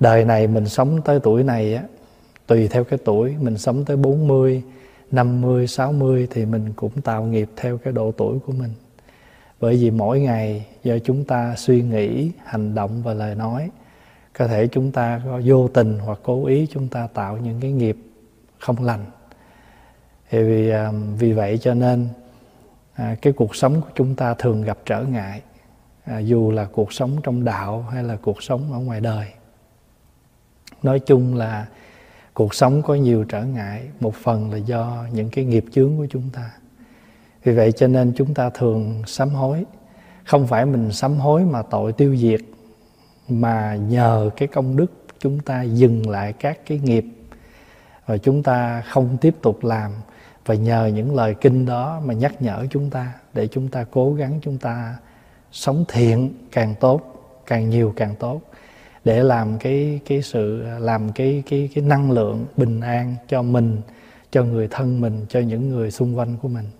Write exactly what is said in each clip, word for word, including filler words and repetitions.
đời này mình sống tới tuổi này á, tùy theo cái tuổi, mình sống tới bốn mươi, năm mươi, sáu mươi thì mình cũng tạo nghiệp theo cái độ tuổi của mình. Bởi vì mỗi ngày do chúng ta suy nghĩ, hành động và lời nói, có thể chúng ta có vô tình hoặc cố ý chúng ta tạo những cái nghiệp không lành. Thì vì, vì vậy cho nên à, cái cuộc sống của chúng ta thường gặp trở ngại, à, dù là cuộc sống trong đạo hay là cuộc sống ở ngoài đời. Nói chung là cuộc sống có nhiều trở ngại, một phần là do những cái nghiệp chướng của chúng ta. Vì vậy cho nên chúng ta thường sám hối. Không phải mình sám hối mà tội tiêu diệt, mà nhờ cái công đức chúng ta dừng lại các cái nghiệp và chúng ta không tiếp tục làm. Và nhờ những lời kinh đó mà nhắc nhở chúng ta, để chúng ta cố gắng chúng ta sống thiện càng tốt, càng nhiều càng tốt, để làm cái cái sự làm cái cái cái năng lượng bình an cho mình, cho người thân mình, cho những người xung quanh của mình.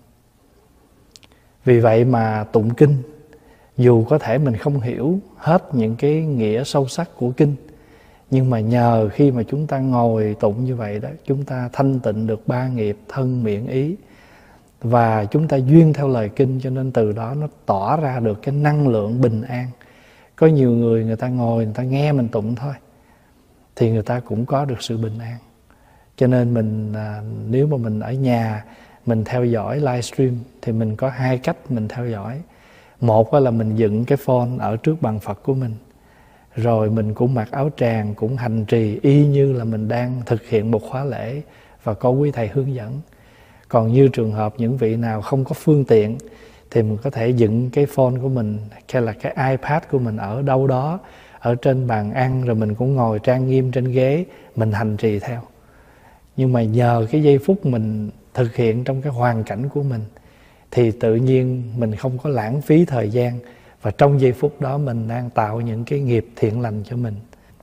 Vì vậy mà tụng kinh, dù có thể mình không hiểu hết những cái nghĩa sâu sắc của kinh, nhưng mà nhờ khi mà chúng ta ngồi tụng như vậy đó, chúng ta thanh tịnh được ba nghiệp thân miệng ý, và chúng ta duyên theo lời kinh, cho nên từ đó nó tỏ ra được cái năng lượng bình an. Có nhiều người người ta ngồi, người ta nghe mình tụng thôi, thì người ta cũng có được sự bình an. Cho nên mình à, nếu mà mình ở nhà mình theo dõi livestream thì mình có hai cách mình theo dõi. Một là mình dựng cái phone ở trước bàn Phật của mình, rồi mình cũng mặc áo tràng, cũng hành trì y như là mình đang thực hiện một khóa lễ và có quý thầy hướng dẫn. Còn như trường hợp những vị nào không có phương tiện thì mình có thể dựng cái phone của mình hay là cái iPad của mình ở đâu đó ở trên bàn ăn, rồi mình cũng ngồi trang nghiêm trên ghế, mình hành trì theo. Nhưng mà nhờ cái giây phút mình thực hiện trong cái hoàn cảnh của mình thì tự nhiên mình không có lãng phí thời gian, và trong giây phút đó mình đang tạo những cái nghiệp thiện lành cho mình.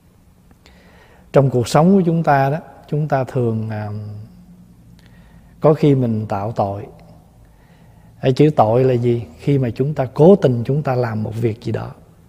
Trong cuộc sống của chúng ta đó, chúng ta thường à, có khi mình tạo tội. Cái chữ tội là gì? Khi mà chúng ta cố tình chúng ta làm một việc gì đó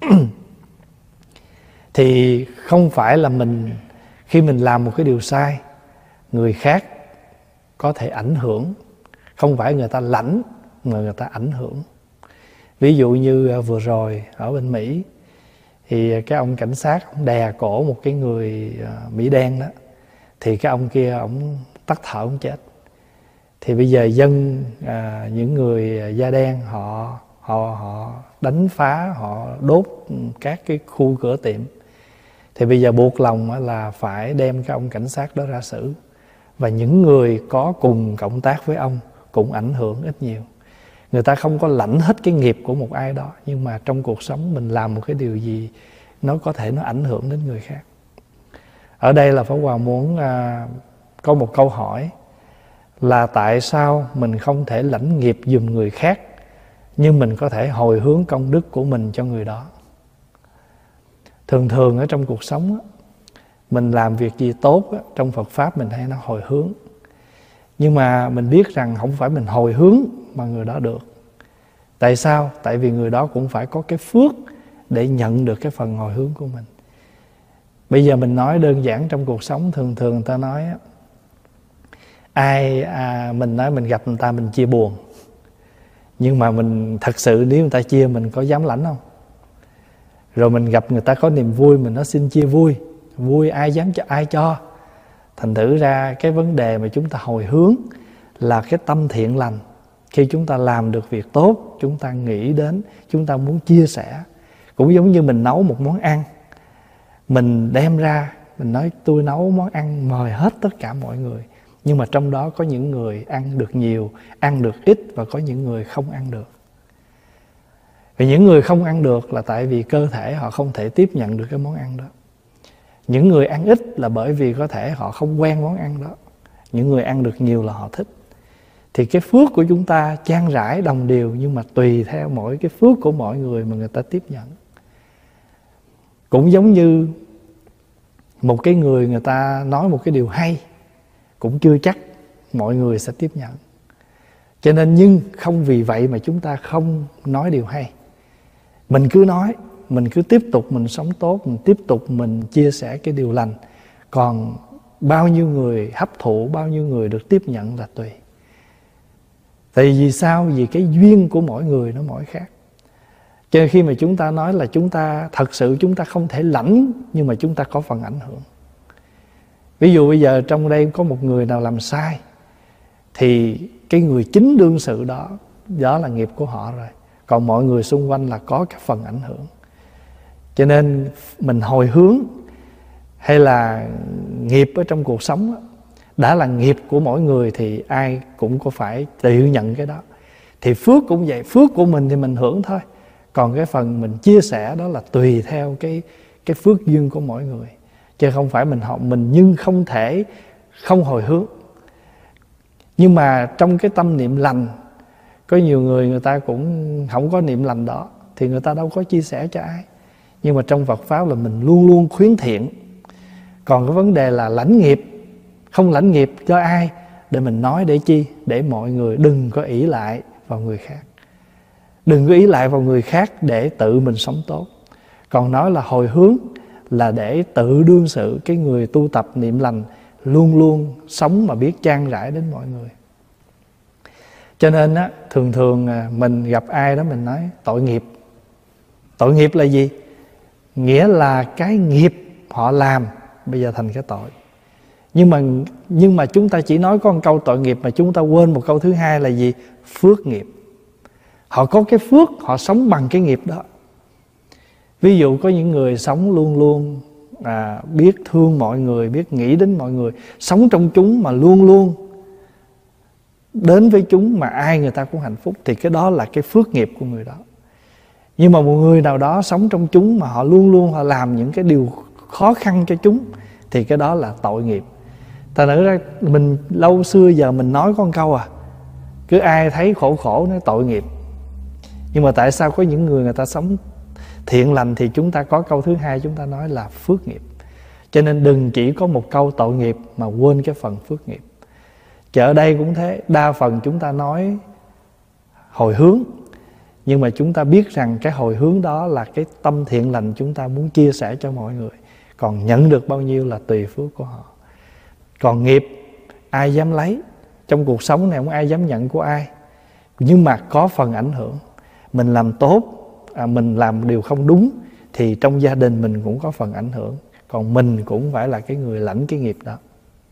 thì không phải là mình, khi mình làm một cái điều sai, người khác có thể ảnh hưởng. Không phải người ta lãnh mà người ta ảnh hưởng. Ví dụ như vừa rồi ở bên Mỹ, thì cái ông cảnh sát ông đè cổ một cái người Mỹ đen đó, thì cái ông kia ông tắt thở ông chết. Thì bây giờ dân à, những người da đen họ họ họ đánh phá, họ đốt các cái khu cửa tiệm. Thì bây giờ buộc lòng là phải đem cái ông cảnh sát đó ra xử. Và những người có cùng cộng tác với ông cũng ảnh hưởng ít nhiều. Người ta không có lãnh hết cái nghiệp của một ai đó, nhưng mà trong cuộc sống mình làm một cái điều gì nó có thể nó ảnh hưởng đến người khác. Ở đây là Pháp Hòa muốn à, có một câu hỏi là tại sao mình không thể lãnh nghiệp giùm người khác, nhưng mình có thể hồi hướng công đức của mình cho người đó. Thường thường ở trong cuộc sống á, mình làm việc gì tốt á, trong Phật Pháp mình hay nó hồi hướng. Nhưng mà mình biết rằng không phải mình hồi hướng mà người đó được. Tại sao? Tại vì người đó cũng phải có cái phước để nhận được cái phần hồi hướng của mình. Bây giờ mình nói đơn giản trong cuộc sống, thường thường người ta nói á, ai à, mình nói mình gặp người ta mình chia buồn, nhưng mà mình thật sự nếu người ta chia mình có dám lãnh không? Rồi mình gặp người ta có niềm vui mình nói xin chia vui, vui ai dám cho ai cho. Thành thử ra cái vấn đề mà chúng ta hồi hướng là cái tâm thiện lành. Khi chúng ta làm được việc tốt, chúng ta nghĩ đến, chúng ta muốn chia sẻ. Cũng giống như mình nấu một món ăn, mình đem ra, mình nói tôi nấu món ăn mời hết tất cả mọi người. Nhưng mà trong đó có những người ăn được nhiều, ăn được ít, và có những người không ăn được. Vì những người không ăn được là tại vì cơ thể họ không thể tiếp nhận được cái món ăn đó. Những người ăn ít là bởi vì có thể họ không quen món ăn đó. Những người ăn được nhiều là họ thích. Thì cái phước của chúng ta chan rãi đồng đều, nhưng mà tùy theo mỗi cái phước của mọi người mà người ta tiếp nhận. Cũng giống như một cái người người ta nói một cái điều hay, cũng chưa chắc mọi người sẽ tiếp nhận. Cho nên nhưng không vì vậy mà chúng ta không nói điều hay. Mình cứ nói, mình cứ tiếp tục mình sống tốt, mình tiếp tục mình chia sẻ cái điều lành. Còn bao nhiêu người hấp thụ, bao nhiêu người được tiếp nhận là tùy. Tại vì sao? Vì cái duyên của mỗi người nó mỗi khác. Cho nên khi mà chúng ta nói là chúng ta thật sự chúng ta không thể lãnh, nhưng mà chúng ta có phần ảnh hưởng. Ví dụ bây giờ trong đây có một người nào làm sai, thì cái người chính đương sự đó, đó là nghiệp của họ rồi. Còn mọi người xung quanh là có cái phần ảnh hưởng. Cho nên mình hồi hướng hay là nghiệp ở trong cuộc sống đó, đã là nghiệp của mỗi người thì ai cũng có phải tự nhận cái đó. Thì phước cũng vậy, phước của mình thì mình hưởng thôi. Còn cái phần mình chia sẻ đó là tùy theo cái, cái phước duyên của mỗi người. Chứ không phải mình học mình nhưng không thể không hồi hướng. Nhưng mà trong cái tâm niệm lành, có nhiều người người ta cũng không có niệm lành đó, thì người ta đâu có chia sẻ cho ai. Nhưng mà trong Phật Pháp là mình luôn luôn khuyến thiện. Còn cái vấn đề là lãnh nghiệp, không lãnh nghiệp cho ai, để mình nói để chi? Để mọi người đừng có ỷ lại vào người khác. Đừng có ỷ lại vào người khác để tự mình sống tốt. Còn nói là hồi hướng là để tự đương sự, cái người tu tập niệm lành luôn luôn sống mà biết chan rãi đến mọi người. Cho nên á, thường thường mình gặp ai đó mình nói tội nghiệp. Tội nghiệp là gì? Nghĩa là cái nghiệp họ làm bây giờ thành cái tội. Nhưng mà, nhưng mà chúng ta chỉ nói có một câu tội nghiệp, mà chúng ta quên một câu thứ hai là gì? Phước nghiệp. Họ có cái phước, họ sống bằng cái nghiệp đó. Ví dụ có những người sống luôn luôn à, biết thương mọi người, biết nghĩ đến mọi người, sống trong chúng mà luôn luôn đến với chúng mà ai người ta cũng hạnh phúc, thì cái đó là cái phước nghiệp của người đó. Nhưng mà một người nào đó sống trong chúng mà họ luôn luôn họ làm những cái điều khó khăn cho chúng, thì cái đó là tội nghiệp. Thành ra mình lâu xưa giờ mình nói con câu à, cứ ai thấy khổ khổ nói tội nghiệp. Nhưng mà tại sao có những người người ta sống thiện lành thì chúng ta có câu thứ hai, chúng ta nói là phước nghiệp. Cho nên đừng chỉ có một câu tội nghiệp mà quên cái phần phước nghiệp. Chứ ở đây cũng thế, đa phần chúng ta nói hồi hướng, nhưng mà chúng ta biết rằng cái hồi hướng đó là cái tâm thiện lành chúng ta muốn chia sẻ cho mọi người. Còn nhận được bao nhiêu là tùy phước của họ. Còn nghiệp ai dám lấy, trong cuộc sống này không ai dám nhận của ai. Nhưng mà có phần ảnh hưởng. Mình làm tốt, à, mình làm điều không đúng, thì trong gia đình mình cũng có phần ảnh hưởng. Còn mình cũng phải là cái người lãnh cái nghiệp đó.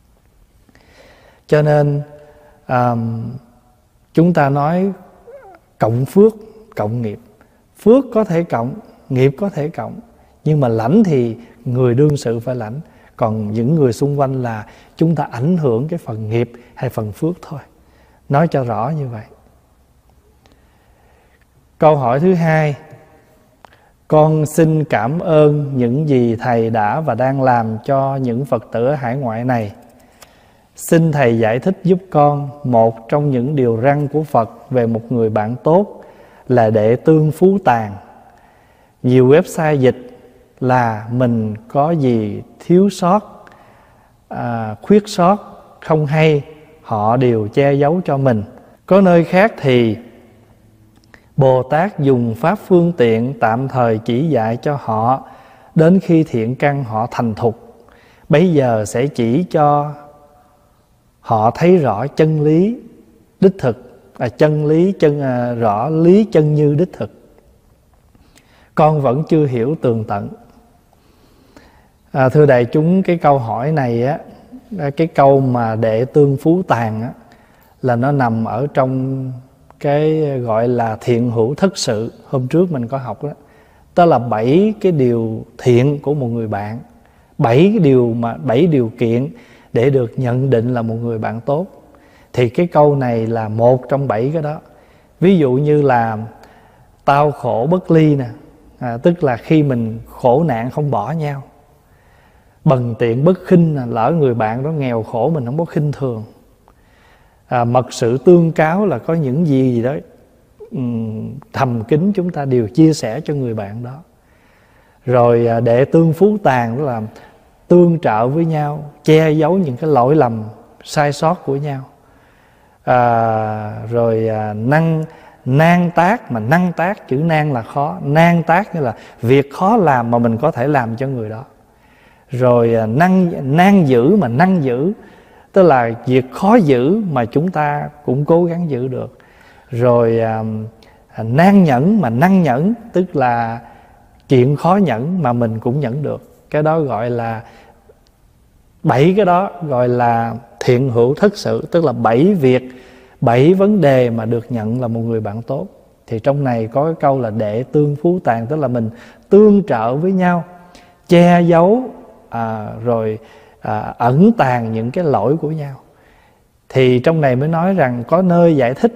Cho nên à, chúng ta nói cộng phước, cộng nghiệp. Phước có thể cộng, nghiệp có thể cộng. Nhưng mà lãnh thì người đương sự phải lãnh. Còn những người xung quanh là chúng ta ảnh hưởng cái phần nghiệp hay phần phước thôi. Nói cho rõ như vậy. Câu hỏi thứ hai: con xin cảm ơn những gì Thầy đã và đang làm cho những Phật tử ở hải ngoại này. Xin Thầy giải thích giúp con một trong những điều răn của Phật về một người bạn tốt là đệ tương phú tàn. Nhiều website dịch là mình có gì thiếu sót, à, khuyết sót, không hay, họ đều che giấu cho mình. Có nơi khác thì Bồ Tát dùng pháp phương tiện tạm thời chỉ dạy cho họ, đến khi thiện căn họ thành thục, bấy giờ sẽ chỉ cho họ thấy rõ chân lý đích thực, à, chân lý chân à, rõ lý chân như đích thực. Con vẫn chưa hiểu tường tận. À, thưa đại chúng, cái câu hỏi này á, cái câu mà đệ tương phú tàn á, là nó nằm ở trong cái gọi là thiện hữu thất sự. Hôm trước mình có học đó, đó là bảy cái điều thiện của một người bạn, bảy cái điều mà bảy điều kiện để được nhận định là một người bạn tốt. Thì cái câu này là một trong bảy cái đó. Ví dụ như là tao khổ bất ly nè, à, tức là khi mình khổ nạn không bỏ nhau. Bần tiện bất khinh, lỡ người bạn đó nghèo khổ mình không có khinh thường. À, mật sự tương cáo là có những gì gì đó um, thầm kín chúng ta đều chia sẻ cho người bạn đó. Rồi à, đệ tương phú tàn đó là tương trợ với nhau, che giấu những cái lỗi lầm sai sót của nhau. À, rồi à, năng nan tác, mà năng tác, chữ nan là khó, nan tác nghĩa là việc khó làm mà mình có thể làm cho người đó. Rồi năng nan giữ, mà năng giữ tức là việc khó giữ mà chúng ta cũng cố gắng giữ được. Rồi à, nan nhẫn, mà năng nhẫn tức là chuyện khó nhẫn mà mình cũng nhẫn được. Cái đó gọi là bảy, cái đó gọi là thiện hữu thất sự, tức là bảy việc, bảy vấn đề mà được nhận là một người bạn tốt. Thì trong này có cái câu là đệ tương phú tàn, tức là mình tương trợ với nhau, che giấu à, rồi à, ẩn tàng những cái lỗi của nhau. Thì trong này mới nói rằng có nơi giải thích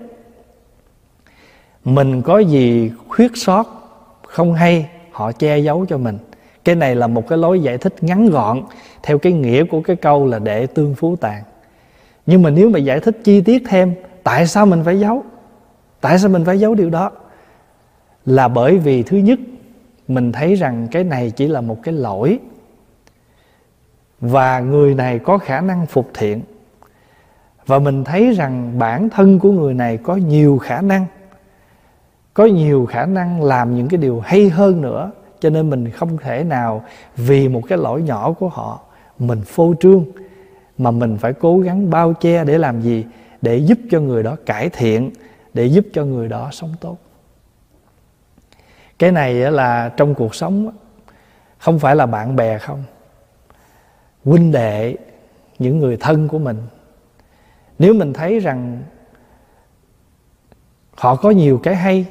mình có gì khuyết sót không hay, họ che giấu cho mình. Cái này là một cái lối giải thích ngắn gọn theo cái nghĩa của cái câu là đệ tương phú tàn. Nhưng mà nếu mà giải thích chi tiết thêm, tại sao mình phải giấu? Tại sao mình phải giấu điều đó? Là bởi vì thứ nhất, mình thấy rằng cái này chỉ là một cái lỗi, và người này có khả năng phục thiện. Và mình thấy rằng bản thân của người này có nhiều khả năng, có nhiều khả năng làm những cái điều hay hơn nữa. Cho nên mình không thể nào vì một cái lỗi nhỏ của họ mình phô trương, mà mình phải cố gắng bao che để làm gì? Để giúp cho người đó cải thiện, để giúp cho người đó sống tốt. Cái này là trong cuộc sống, không phải là bạn bè không, huynh đệ, những người thân của mình. Nếu mình thấy rằng họ có nhiều cái hay,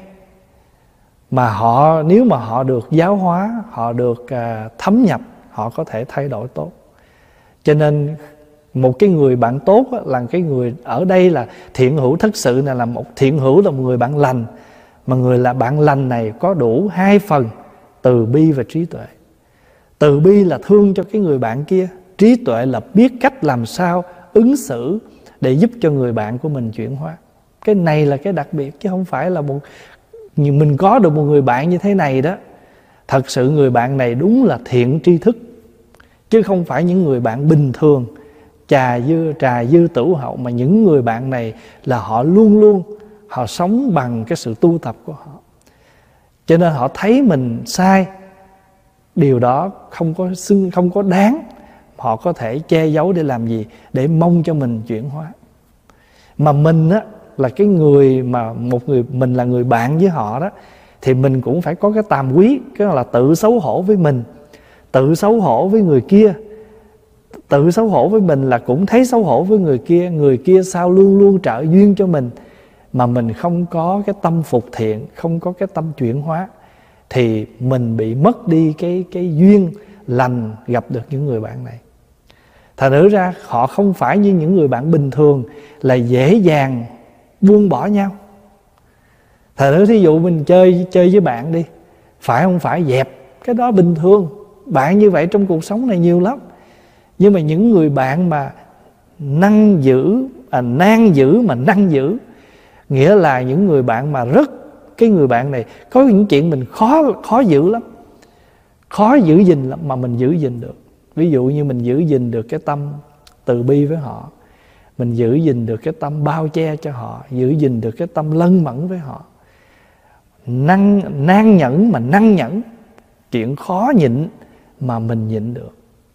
mà họ nếu mà họ được giáo hóa, họ được à, thấm nhập, họ có thể thay đổi tốt. Cho nên một cái người bạn tốt là cái người, ở đây là thiện hữu thất sự này, là một thiện hữu là một người bạn lành. Mà người là bạn lành này có đủ hai phần, từ bi và trí tuệ. Từ bi là thương cho cái người bạn kia, trí tuệ là biết cách làm sao ứng xử để giúp cho người bạn của mình chuyển hóa. Cái này là cái đặc biệt, chứ không phải là một mình có được một người bạn như thế này đó. Thật sự người bạn này đúng là thiện tri thức, chứ không phải những người bạn bình thường trà dư trà dư tử hậu. Mà những người bạn này là họ luôn luôn họ sống bằng cái sự tu tập của họ. Cho nên họ thấy mình sai, điều đó không có xưng, không có đáng, họ có thể che giấu để làm gì? Để mong cho mình chuyển hóa. Mà mình á, là cái người mà một người mình là người bạn với họ đó, thì mình cũng phải có cái tàm quý, cái là tự xấu hổ với mình, tự xấu hổ với người kia. Tự xấu hổ với mình là cũng thấy xấu hổ với người kia. Người kia sao luôn luôn trợ duyên cho mình, mà mình không có cái tâm phục thiện, không có cái tâm chuyển hóa, thì mình bị mất đi cái, cái duyên lành gặp được những người bạn này. Thật nữ ra họ không phải như những người bạn bình thường là dễ dàng buông bỏ nhau. Thật nữ thí dụ mình chơi chơi với bạn đi, phải không phải dẹp, cái đó bình thường. Bạn như vậy trong cuộc sống này nhiều lắm. Nhưng mà những người bạn mà năng giữ, à, nan giữ mà năng giữ, nghĩa là những người bạn mà rất, cái người bạn này có những chuyện mình khó khó giữ lắm, khó giữ gìn lắm, mà mình giữ gìn được. Ví dụ như mình giữ gìn được cái tâm từ bi với họ, mình giữ gìn được cái tâm bao che cho họ, giữ gìn được cái tâm lân mẫn với họ. Năng, nan nhẫn mà năng nhẫn, chuyện khó nhịn mà mình nhịn được.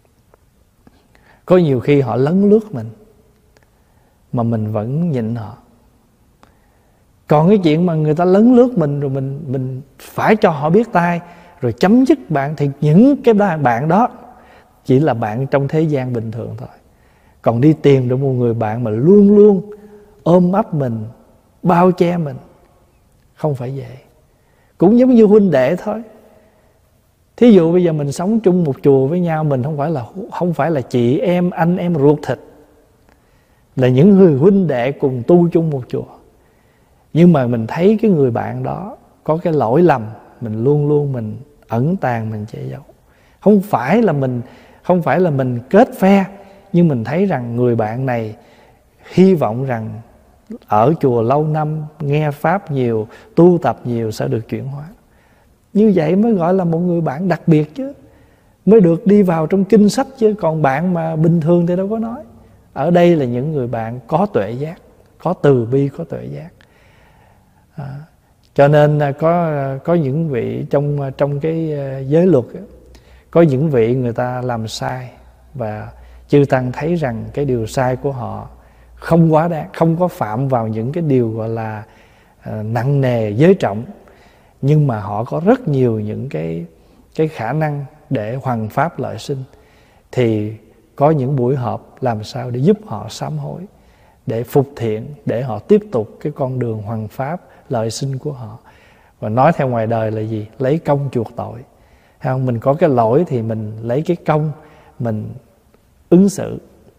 Có nhiều khi họ lấn lướt mình mà mình vẫn nhịn họ. Còn cái chuyện mà người ta lấn lướt mình rồi mình mình phải cho họ biết tay rồi chấm dứt bạn, thì những cái bạn đó chỉ là bạn trong thế gian bình thường thôi. Còn đi tìm được một người bạn mà luôn luôn ôm ấp mình, bao che mình, không phải vậy. Cũng giống như huynh đệ thôi. Thí dụ bây giờ mình sống chung một chùa với nhau, mình không phải là không phải là chị em, anh em ruột thịt, là những người huynh đệ cùng tu chung một chùa. Nhưng mà mình thấy cái người bạn đó có cái lỗi lầm, mình luôn luôn mình ẩn tàng, mình che giấu. Không phải là mình không phải là mình kết phe, nhưng mình thấy rằng người bạn này hy vọng rằng ở chùa lâu năm, nghe pháp nhiều, tu tập nhiều sẽ được chuyển hóa. Như vậy mới gọi là một người bạn đặc biệt chứ, mới được đi vào trong kinh sách chứ. Còn bạn mà bình thường thì đâu có nói. Ở đây là những người bạn có tuệ giác, có từ bi, có tuệ giác. À, Cho nên có có những vị trong trong cái giới luật, có những vị người ta làm sai và chư tăng thấy rằng cái điều sai của họ không quá đáng, không có phạm vào những cái điều gọi là uh, nặng nề giới trọng, nhưng mà họ có rất nhiều những cái cái khả năng để hoằng pháp lợi sinh, thì có những buổi họp làm sao để giúp họ sám hối, để phục thiện, để họ tiếp tục cái con đường hoằng pháp lợi sinh của họ. Và nói theo ngoài đời là gì? Lấy công chuộc tội. Thấy không? Mình có cái lỗi thì mình lấy cái công mình ứng xử,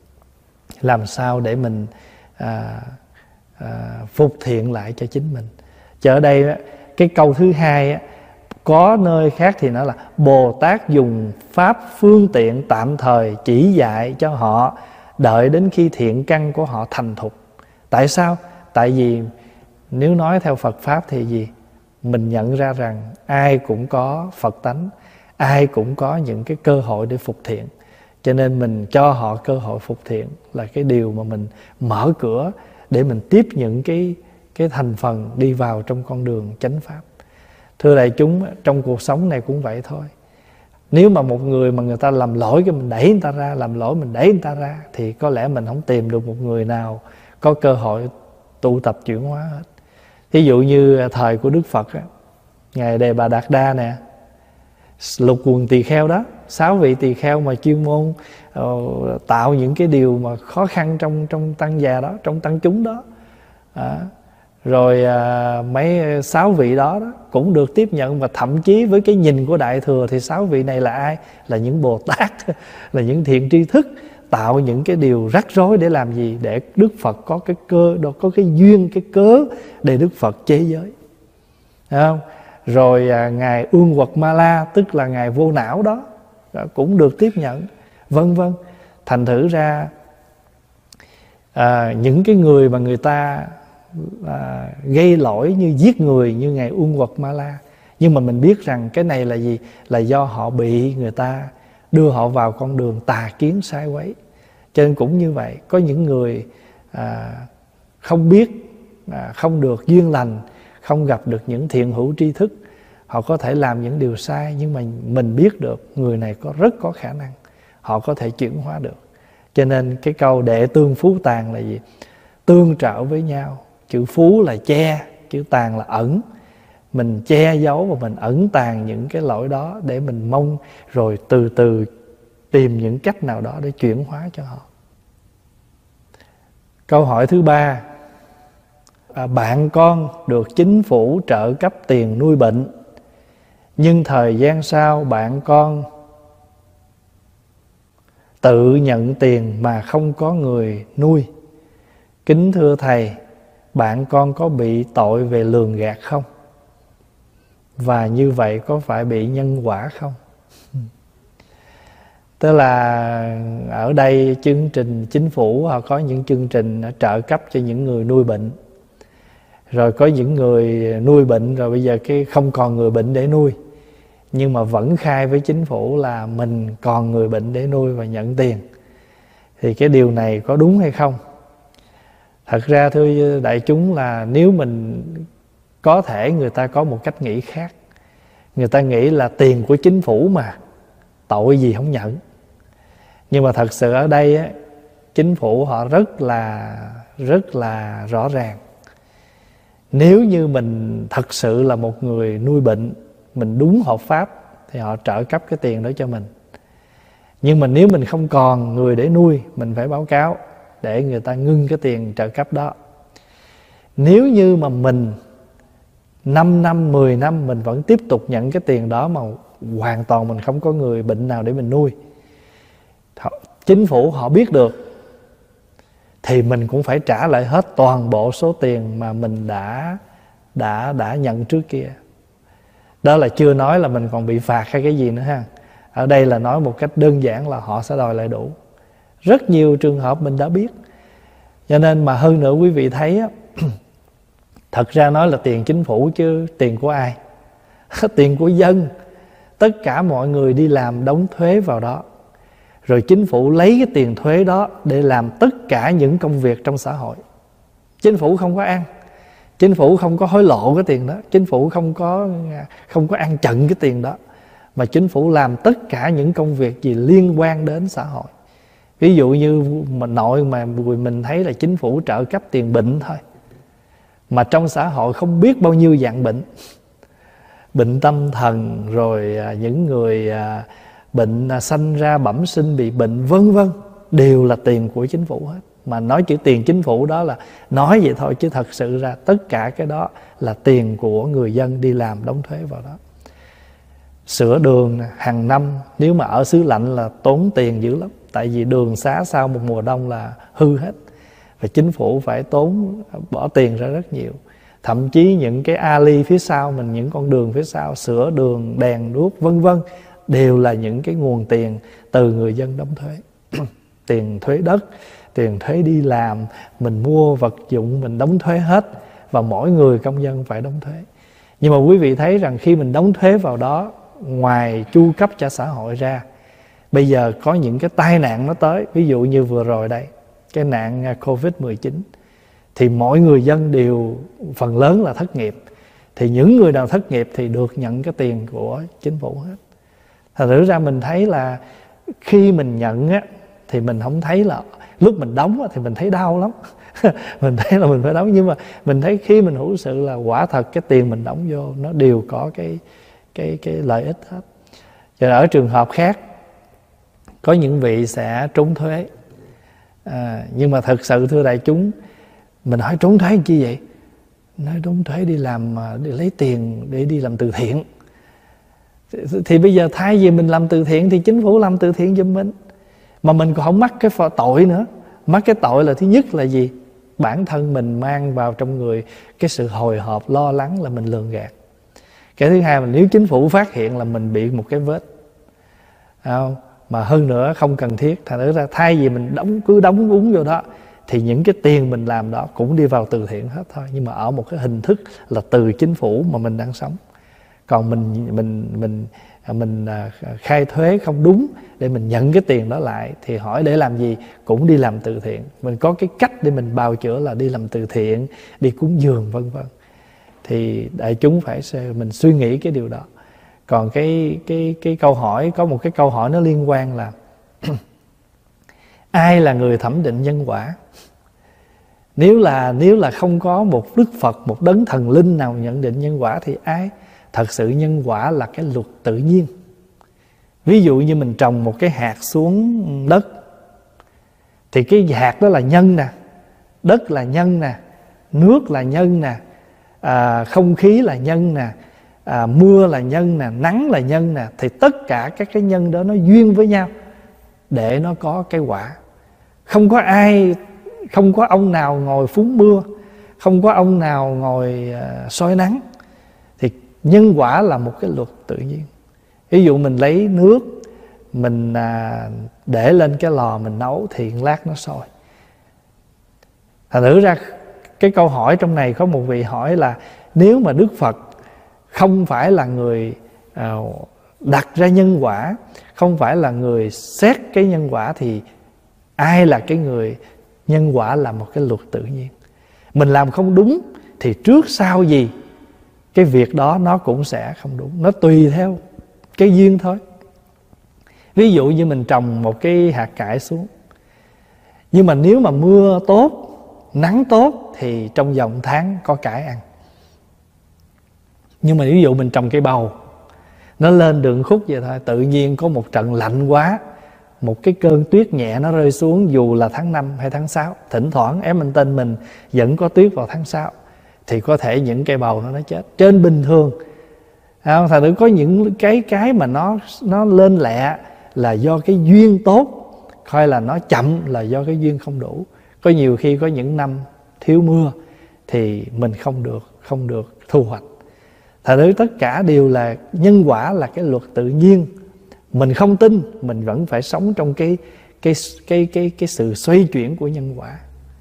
làm sao để mình à, à, phục thiện lại cho chính mình. Chứ ở đây cái câu thứ hai, có nơi khác thì nó là Bồ Tát dùng pháp phương tiện tạm thời chỉ dạy cho họ, đợi đến khi thiện căn của họ thành thục. Tại sao? Tại vì nếu nói theo Phật Pháp thì gì? Mình nhận ra rằng ai cũng có Phật tánh, ai cũng có những cái cơ hội để phục thiện. Cho nên mình cho họ cơ hội phục thiện là cái điều mà mình mở cửa để mình tiếp những cái, cái thành phần đi vào trong con đường chánh Pháp. Thưa đại chúng, trong cuộc sống này cũng vậy thôi. Nếu mà một người mà người ta làm lỗi cái mình đẩy người ta ra, làm lỗi mình đẩy người ta ra, thì có lẽ mình không tìm được một người nào có cơ hội tụ tập chuyển hóa hết. Ví dụ như thời của Đức Phật, Ngài Đề Bà Đạt Đa nè, lục quần tỳ kheo đó, sáu vị tỳ kheo mà chuyên môn uh, tạo những cái điều mà khó khăn trong trong tăng già đó, trong tăng chúng đó. À, rồi à, mấy sáu vị đó, đó cũng được tiếp nhận, và thậm chí với cái nhìn của Đại Thừa thì sáu vị này là ai? Là những Bồ Tát, là những thiện tri thức, tạo những cái điều rắc rối để làm gì? Để Đức Phật có cái cơ, có cái duyên, cái cớ để Đức Phật chế giới. Thấy không? Rồi à, Ngài Ương Quật Ma La, tức là Ngài Vô Não đó, đó cũng được tiếp nhận, vân vân. Thành thử ra à, những cái người mà người ta à, gây lỗi như giết người như Ngài Ương Quật Ma La, nhưng mà mình biết rằng cái này là gì? Là do họ bị người ta đưa họ vào con đường tà kiến sai quấy. Cho nên cũng như vậy, có những người à, không biết, à, không được duyên lành, không gặp được những thiện hữu tri thức, họ có thể làm những điều sai, nhưng mà mình biết được người này có rất có khả năng, họ có thể chuyển hóa được. Cho nên cái câu đệ tương phú tàn là gì? Tương trợ với nhau. Chữ phú là che, chữ tàn là ẩn. Mình che giấu và mình ẩn tàng những cái lỗi đó để mình mong rồi từ từ tìm những cách nào đó để chuyển hóa cho họ. Câu hỏi thứ ba, à, bạn con được chính phủ trợ cấp tiền nuôi bệnh, nhưng thời gian sau bạn con tự nhận tiền mà không có người nuôi. Kính thưa Thầy, bạn con có bị tội về lường gạt không? Và như vậy có phải bị nhân quả không? Tức là ở đây chương trình chính phủ họ có những chương trình trợ cấp cho những người nuôi bệnh. Rồi có những người nuôi bệnh rồi bây giờ cái không còn người bệnh để nuôi, nhưng mà vẫn khai với chính phủ là mình còn người bệnh để nuôi và nhận tiền. Thì cái điều này có đúng hay không? Thật ra thưa đại chúng là nếu mình có thể người ta có một cách nghĩ khác. Người ta nghĩ là tiền của chính phủ mà, tội gì không nhận. Nhưng mà thật sự ở đây á, chính phủ họ rất là rất là rõ ràng. Nếu như mình thật sự là một người nuôi bệnh, mình đúng hợp pháp thì họ trợ cấp cái tiền đó cho mình. Nhưng mà nếu mình không còn người để nuôi, mình phải báo cáo để người ta ngưng cái tiền trợ cấp đó. Nếu như mà mình năm năm, mười năm mình vẫn tiếp tục nhận cái tiền đó mà hoàn toàn mình không có người bệnh nào để mình nuôi, chính phủ họ biết được thì mình cũng phải trả lại hết toàn bộ số tiền mà mình đã đã đã nhận trước kia. Đó là chưa nói là mình còn bị phạt hay cái gì nữa ha. Ở đây là nói một cách đơn giản là họ sẽ đòi lại đủ. Rất nhiều trường hợp mình đã biết. Cho nên mà hơn nữa quý vị thấy á, thật ra nói là tiền chính phủ chứ tiền của ai? Tiền của dân. Tất cả mọi người đi làm đóng thuế vào đó. Rồi chính phủ lấy cái tiền thuế đó để làm tất cả những công việc trong xã hội. Chính phủ không có ăn. Chính phủ không có hối lộ cái tiền đó, chính phủ không có không có ăn chặn cái tiền đó, mà chính phủ làm tất cả những công việc gì liên quan đến xã hội. Ví dụ như mà nội mà mình thấy là chính phủ trợ cấp tiền bệnh thôi, mà trong xã hội không biết bao nhiêu dạng bệnh, bệnh tâm thần, rồi những người bệnh sanh ra bẩm sinh bị bệnh vân vân, đều là tiền của chính phủ hết. Mà nói chữ tiền chính phủ đó là nói vậy thôi, chứ thật sự ra tất cả cái đó là tiền của người dân đi làm đóng thuế vào đó. Sửa đường hàng năm, nếu mà ở xứ lạnh là tốn tiền dữ lắm, tại vì đường xá sau một mùa đông là hư hết, và chính phủ phải tốn bỏ tiền ra rất nhiều. Thậm chí những cái alley phía sau mình, những con đường phía sau, sửa đường, đèn đuốc vân vân, đều là những cái nguồn tiền từ người dân đóng thuế. Tiền thuế đất, tiền thuế đi làm, mình mua vật dụng mình đóng thuế hết, và mỗi người công dân phải đóng thuế. Nhưng mà quý vị thấy rằng khi mình đóng thuế vào đó, ngoài chu cấp cho xã hội ra, bây giờ có những cái tai nạn nó tới. Ví dụ như vừa rồi đây, cái nạn covid mười chín, thì mỗi người dân đều phần lớn là thất nghiệp. Thì những người nào thất nghiệp thì được nhận cái tiền của chính phủ hết. Thật sự ra mình thấy là khi mình nhận á, thì mình không thấy là lúc mình đóng á, thì mình thấy đau lắm. Mình thấy là mình phải đóng, nhưng mà mình thấy khi mình hữu sự là quả thật cái tiền mình đóng vô nó đều có cái cái cái lợi ích hết. Và ở trường hợp khác, có những vị sẽ trốn thuế, à, nhưng mà thật sự thưa đại chúng, mình hỏi trốn thuế làm chi vậy? Nói trốn thuế đi làm, để lấy tiền để đi làm từ thiện. Thì bây giờ thay vì mình làm từ thiện thì chính phủ làm từ thiện giùm mình, mà mình còn không mắc cái tội nữa. Mắc cái tội là thứ nhất là gì? Bản thân mình mang vào trong người cái sự hồi hộp, lo lắng là mình lường gạt. Cái thứ hai là nếu chính phủ phát hiện là mình bị một cái vết, không? Mà hơn nữa không cần thiết. Thành ra thay vì mình đóng cứ đóng uống vô đó, thì những cái tiền mình làm đó cũng đi vào từ thiện hết thôi, nhưng mà ở một cái hình thức là từ chính phủ mà mình đang sống. Còn mình mình mình mình khai thuế không đúng để mình nhận cái tiền đó lại, thì hỏi để làm gì? Cũng đi làm từ thiện. Mình có cái cách để mình bào chữa là đi làm từ thiện, đi cúng dường vân vân. Thì đại chúng phải mình suy nghĩ cái điều đó. Còn cái cái cái câu hỏi, có một cái câu hỏi nó liên quan là ai là người thẩm định nhân quả? Nếu là nếu là không có một Đức Phật, một đấng thần linh nào nhận định nhân quả thì ai? Thật sự nhân quả là cái luật tự nhiên. Ví dụ như mình trồng một cái hạt xuống đất, thì cái hạt đó là nhân nè, đất là nhân nè, nước là nhân nè, à, không khí là nhân nè, à, mưa là nhân nè, nắng là nhân nè. Thì tất cả các cái nhân đó nó duyên với nhau để nó có cái quả. Không có ai, không có ông nào ngồi phúng mưa, không có ông nào ngồi uh, soi nắng. Thì nhân quả là một cái luật tự nhiên. Ví dụ mình lấy nước, mình à, để lên cái lò mình nấu thì lát nó sôi. Thành thử ra cái câu hỏi trong này có một vị hỏi là nếu mà Đức Phật không phải là người à, đặt ra nhân quả, không phải là người xét cái nhân quả, thì ai là cái người? Nhân quả là một cái luật tự nhiên. Mình làm không đúng thì trước sau gì cái việc đó nó cũng sẽ không đúng. Nó tùy theo cái duyên thôi. Ví dụ như mình trồng một cái hạt cải xuống, nhưng mà nếu mà mưa tốt, nắng tốt thì trong vòng tháng có cải ăn. Nhưng mà ví dụ mình trồng cây bầu, nó lên đường khúc vậy thôi, tự nhiên có một trận lạnh quá, một cái cơn tuyết nhẹ nó rơi xuống, dù là tháng năm hay tháng sáu, thỉnh thoảng Edmonton mình vẫn có tuyết vào tháng sáu, thì có thể những cây bầu nó nó chết. Trên bình thường, thật sự có những cái cái mà nó nó lên lẹ là do cái duyên tốt, coi là nó chậm là do cái duyên không đủ. Có nhiều khi có những năm thiếu mưa thì mình không được không được thu hoạch. Thật sự tất cả đều là nhân quả, là cái luật tự nhiên. Mình không tin, mình vẫn phải sống trong cái cái cái cái cái sự xoay chuyển của nhân quả.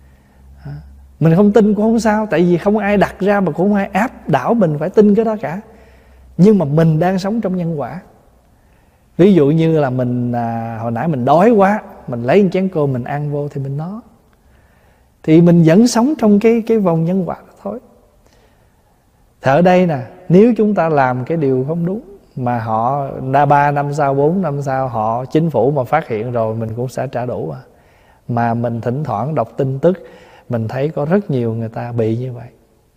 Mình không tin cũng không sao, tại vì không ai đặt ra mà cũng không ai áp đảo mình phải tin cái đó cả. Nhưng mà mình đang sống trong nhân quả. Ví dụ như là mình à, hồi nãy mình đói quá, mình lấy một chén cơm mình ăn vô thì mình nó, thì mình vẫn sống trong cái cái vòng nhân quả đó thôi. Thì ở đây nè, nếu chúng ta làm cái điều không đúng mà họ đã ba năm sau, bốn năm sau họ chính phủ mà phát hiện rồi, mình cũng sẽ trả đủ à. Mà mình thỉnh thoảng đọc tin tức, mình thấy có rất nhiều người ta bị như vậy.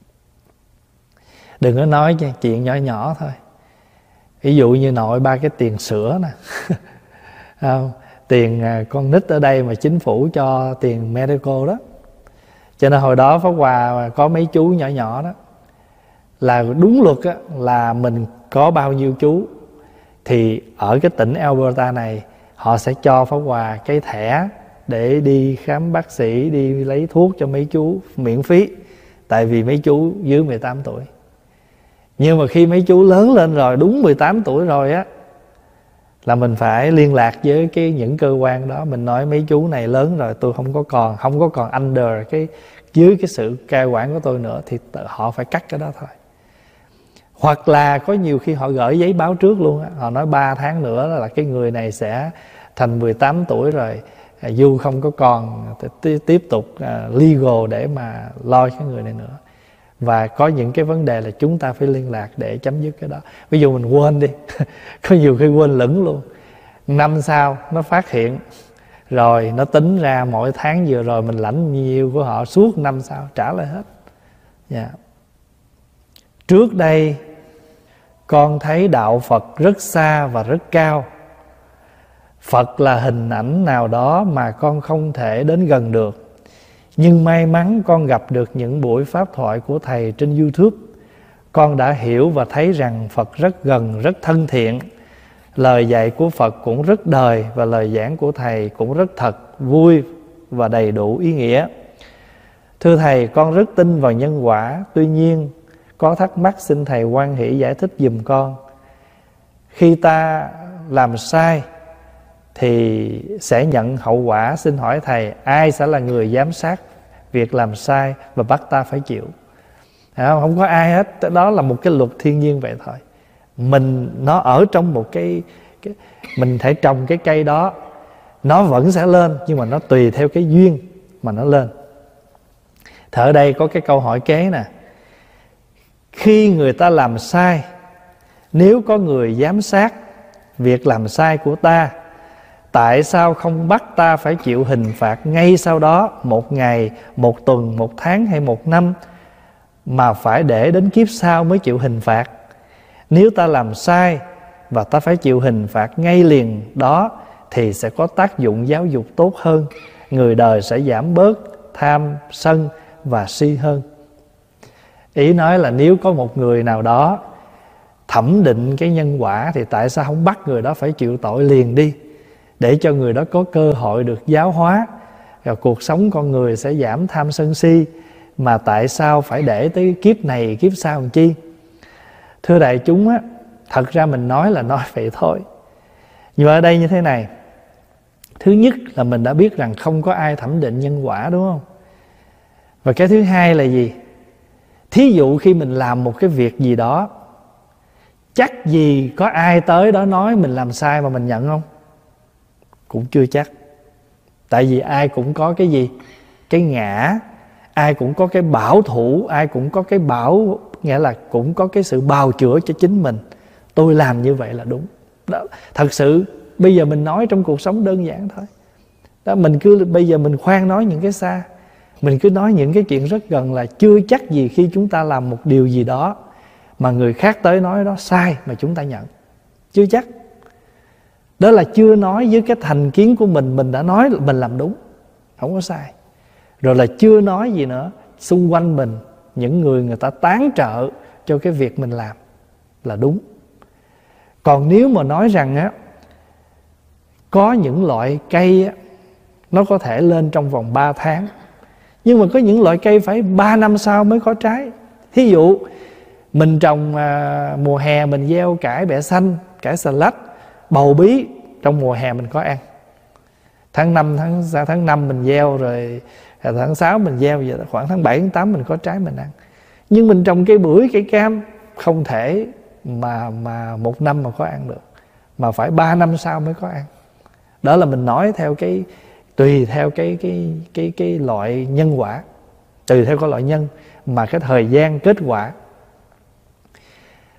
Đừng có nói chuyện nhỏ nhỏ thôi. Ví dụ như nội ba cái tiền sữa nè không? Tiền con nít ở đây mà chính phủ cho tiền medical đó. Cho nên hồi đó Pháp Hòa có mấy chú nhỏ nhỏ đó, là đúng luật á, là mình có bao nhiêu chú thì ở cái tỉnh Alberta này họ sẽ cho Pháp Hòa cái thẻ để đi khám bác sĩ, đi lấy thuốc cho mấy chú miễn phí. Tại vì mấy chú dưới mười tám tuổi. Nhưng mà khi mấy chú lớn lên rồi, đúng mười tám tuổi rồi á, là mình phải liên lạc với cái những cơ quan đó. Mình nói mấy chú này lớn rồi, tôi không có còn Không có còn under cái dưới cái sự cai quản của tôi nữa, thì họ phải cắt cái đó thôi. Hoặc là có nhiều khi họ gửi giấy báo trước luôn á. Họ nói ba tháng nữa là cái người này sẽ thành mười tám tuổi rồi, dù không có còn tiếp tục legal để mà lo cái người này nữa. Và có những cái vấn đề là chúng ta phải liên lạc để chấm dứt cái đó. Ví dụ mình quên đi có nhiều khi quên lửng luôn. Năm sau nó phát hiện rồi, nó tính ra mỗi tháng vừa rồi mình lãnh nhiều của họ, suốt năm sau trả lại hết. Yeah. Trước đây con thấy đạo Phật rất xa và rất cao. Phật là hình ảnh nào đó mà con không thể đến gần được. Nhưng may mắn con gặp được những buổi pháp thoại của Thầy trên YouTube. Con đã hiểu và thấy rằng Phật rất gần, rất thân thiện. Lời dạy của Phật cũng rất đời, và lời giảng của Thầy cũng rất thật, vui và đầy đủ ý nghĩa. Thưa Thầy, con rất tin vào nhân quả. Tuy nhiên có thắc mắc xin Thầy hoan hỷ giải thích giùm con. Khi ta làm sai thì sẽ nhận hậu quả. Xin hỏi Thầy, ai sẽ là người giám sát việc làm sai và bắt ta phải chịu? Không, không có ai hết. Đó là một cái luật thiên nhiên vậy thôi. Mình nó ở trong một cái, cái mình thể trồng cái cây đó, nó vẫn sẽ lên, nhưng mà nó tùy theo cái duyên mà nó lên. Thì ở đây có cái câu hỏi kế nè. Khi người ta làm sai, nếu có người giám sát việc làm sai của ta, tại sao không bắt ta phải chịu hình phạt ngay sau đó, một ngày, một tuần, một tháng hay một năm, mà phải để đến kiếp sau mới chịu hình phạt? Nếu ta làm sai và ta phải chịu hình phạt ngay liền đó, thì sẽ có tác dụng giáo dục tốt hơn. Người đời sẽ giảm bớt tham, sân và si hơn. Ý nói là nếu có một người nào đó thẩm định cái nhân quả, thì tại sao không bắt người đó phải chịu tội liền đi, để cho người đó có cơ hội được giáo hóa, rồi cuộc sống con người sẽ giảm tham sân si. Mà tại sao phải để tới kiếp này kiếp sau làm chi? Thưa đại chúng á, thật ra mình nói là nói vậy thôi. Nhưng ở đây như thế này. Thứ nhất là mình đã biết rằng không có ai thẩm định nhân quả, đúng không? Và cái thứ hai là gì? Thí dụ khi mình làm một cái việc gì đó, chắc gì có ai tới đó nói mình làm sai mà mình nhận không? Cũng chưa chắc. Tại vì ai cũng có cái gì? Cái ngã. Ai cũng có cái bảo thủ. Ai cũng có cái bảo, nghĩa là cũng có cái sự bào chữa cho chính mình. Tôi làm như vậy là đúng đó. Thật sự bây giờ mình nói trong cuộc sống đơn giản thôi đó. Mình cứ bây giờ mình khoan nói những cái xa, mình cứ nói những cái chuyện rất gần, là chưa chắc gì khi chúng ta làm một điều gì đó mà người khác tới nói đó sai mà chúng ta nhận. Chưa chắc. Đó là chưa nói với cái thành kiến của mình, mình đã nói mình làm đúng, không có sai. Rồi là chưa nói gì nữa, xung quanh mình những người người ta tán trợ cho cái việc mình làm là đúng. Còn nếu mà nói rằng á, có những loại cây á, nó có thể lên trong vòng ba tháng, nhưng mà có những loại cây phải ba năm sau mới có trái. Thí dụ mình trồng à, mùa hè mình gieo cải bẹ xanh, cải xà lách, bầu bí, trong mùa hè mình có ăn. Tháng năm, tháng tháng năm mình gieo, rồi tháng sáu mình gieo, vậy khoảng tháng bảy, tháng tám mình có trái mình ăn. Nhưng mình trồng cây bưởi, cây cam không thể mà mà một năm mà có ăn được, mà phải ba năm sau mới có ăn. Đó là mình nói theo cái tùy theo cái cái cái cái loại nhân quả, tùy theo cái loại nhân mà cái thời gian kết quả.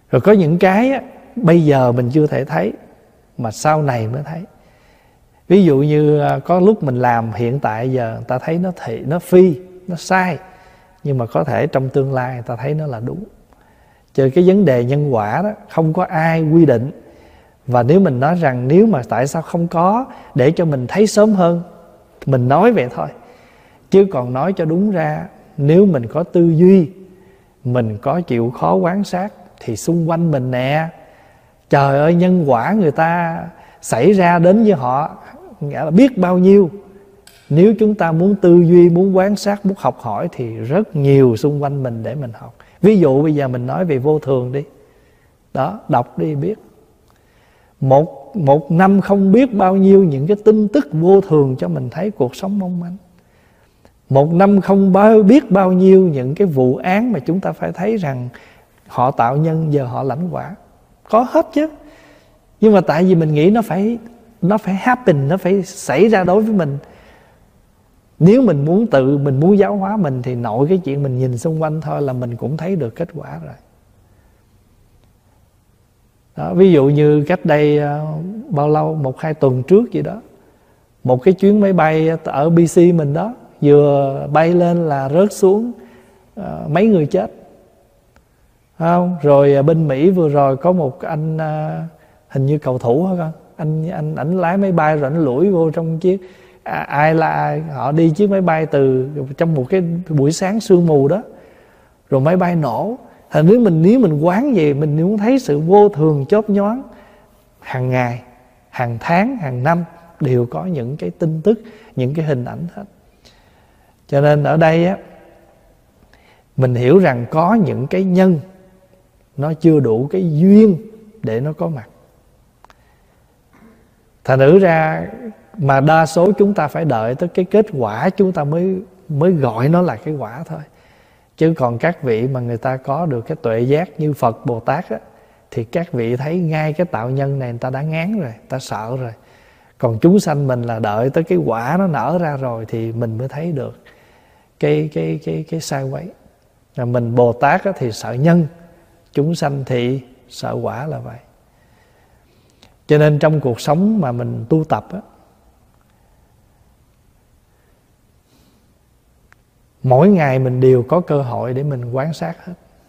Rồi có những cái á, bây giờ mình chưa thể thấy mà sau này mới thấy. Ví dụ như có lúc mình làm hiện tại giờ người ta thấy nó thị, nó phi, nó sai, nhưng mà có thể trong tương lai người ta thấy nó là đúng. Cho cái vấn đề nhân quả đó không có ai quy định. Và nếu mình nói rằng nếu mà tại sao không có để cho mình thấy sớm hơn, mình nói vậy thôi. Chứ còn nói cho đúng ra, nếu mình có tư duy, mình có chịu khó quan sát, thì xung quanh mình nè, trời ơi, nhân quả người ta xảy ra đến với họ nghĩa là biết bao nhiêu. Nếu chúng ta muốn tư duy, muốn quan sát, muốn học hỏi thì rất nhiều xung quanh mình để mình học. Ví dụ bây giờ mình nói về vô thường đi. Đó, đọc đi biết. Một, một năm không biết bao nhiêu những cái tin tức vô thường cho mình thấy cuộc sống mong manh. Một năm không bao biết bao nhiêu những cái vụ án mà chúng ta phải thấy rằng họ tạo nhân, giờ họ lãnh quả. Có hết chứ. Nhưng mà tại vì mình nghĩ nó phải Nó phải happen, nó phải xảy ra đối với mình. Nếu mình muốn tự, mình muốn giáo hóa mình, thì nội cái chuyện mình nhìn xung quanh thôi là mình cũng thấy được kết quả rồi. Đó, ví dụ như cách đây uh, bao lâu, một hai tuần trước gì đó, một cái chuyến máy bay ở bê xê mình đó, vừa bay lên là rớt xuống, uh, mấy người chết. Không? Rồi uh, bên Mỹ vừa rồi có một anh uh, hình như cầu thủ hả con? Anh anh ảnh lái máy bay rồi anh lủi vô trong chiếc à, ai là ai, họ đi chiếc máy bay từ trong một cái buổi sáng sương mù đó, rồi máy bay nổ. Thành nếu mình nếu mình quán về, mình muốn thấy sự vô thường chớp nhoáng hàng ngày, hàng tháng, hàng năm đều có những cái tin tức, những cái hình ảnh hết. Cho nên ở đây á, mình hiểu rằng có những cái nhân nó chưa đủ cái duyên để nó có mặt. Thành thử ra mà đa số chúng ta phải đợi tới cái kết quả chúng ta mới mới gọi nó là cái quả thôi. Chứ còn các vị mà người ta có được cái tuệ giác như Phật Bồ Tát á, thì các vị thấy ngay cái tạo nhân này người ta đã ngán rồi, người ta sợ rồi. Còn chúng sanh mình là đợi tới cái quả nó nở ra rồi thì mình mới thấy được cái cái cái cái sai quấy. Rồi mình Bồ Tát á, thì sợ nhân, chúng sanh thì sợ quả là vậy. Cho nên trong cuộc sống mà mình tu tập á, mỗi ngày mình đều có cơ hội để mình quan sát hết.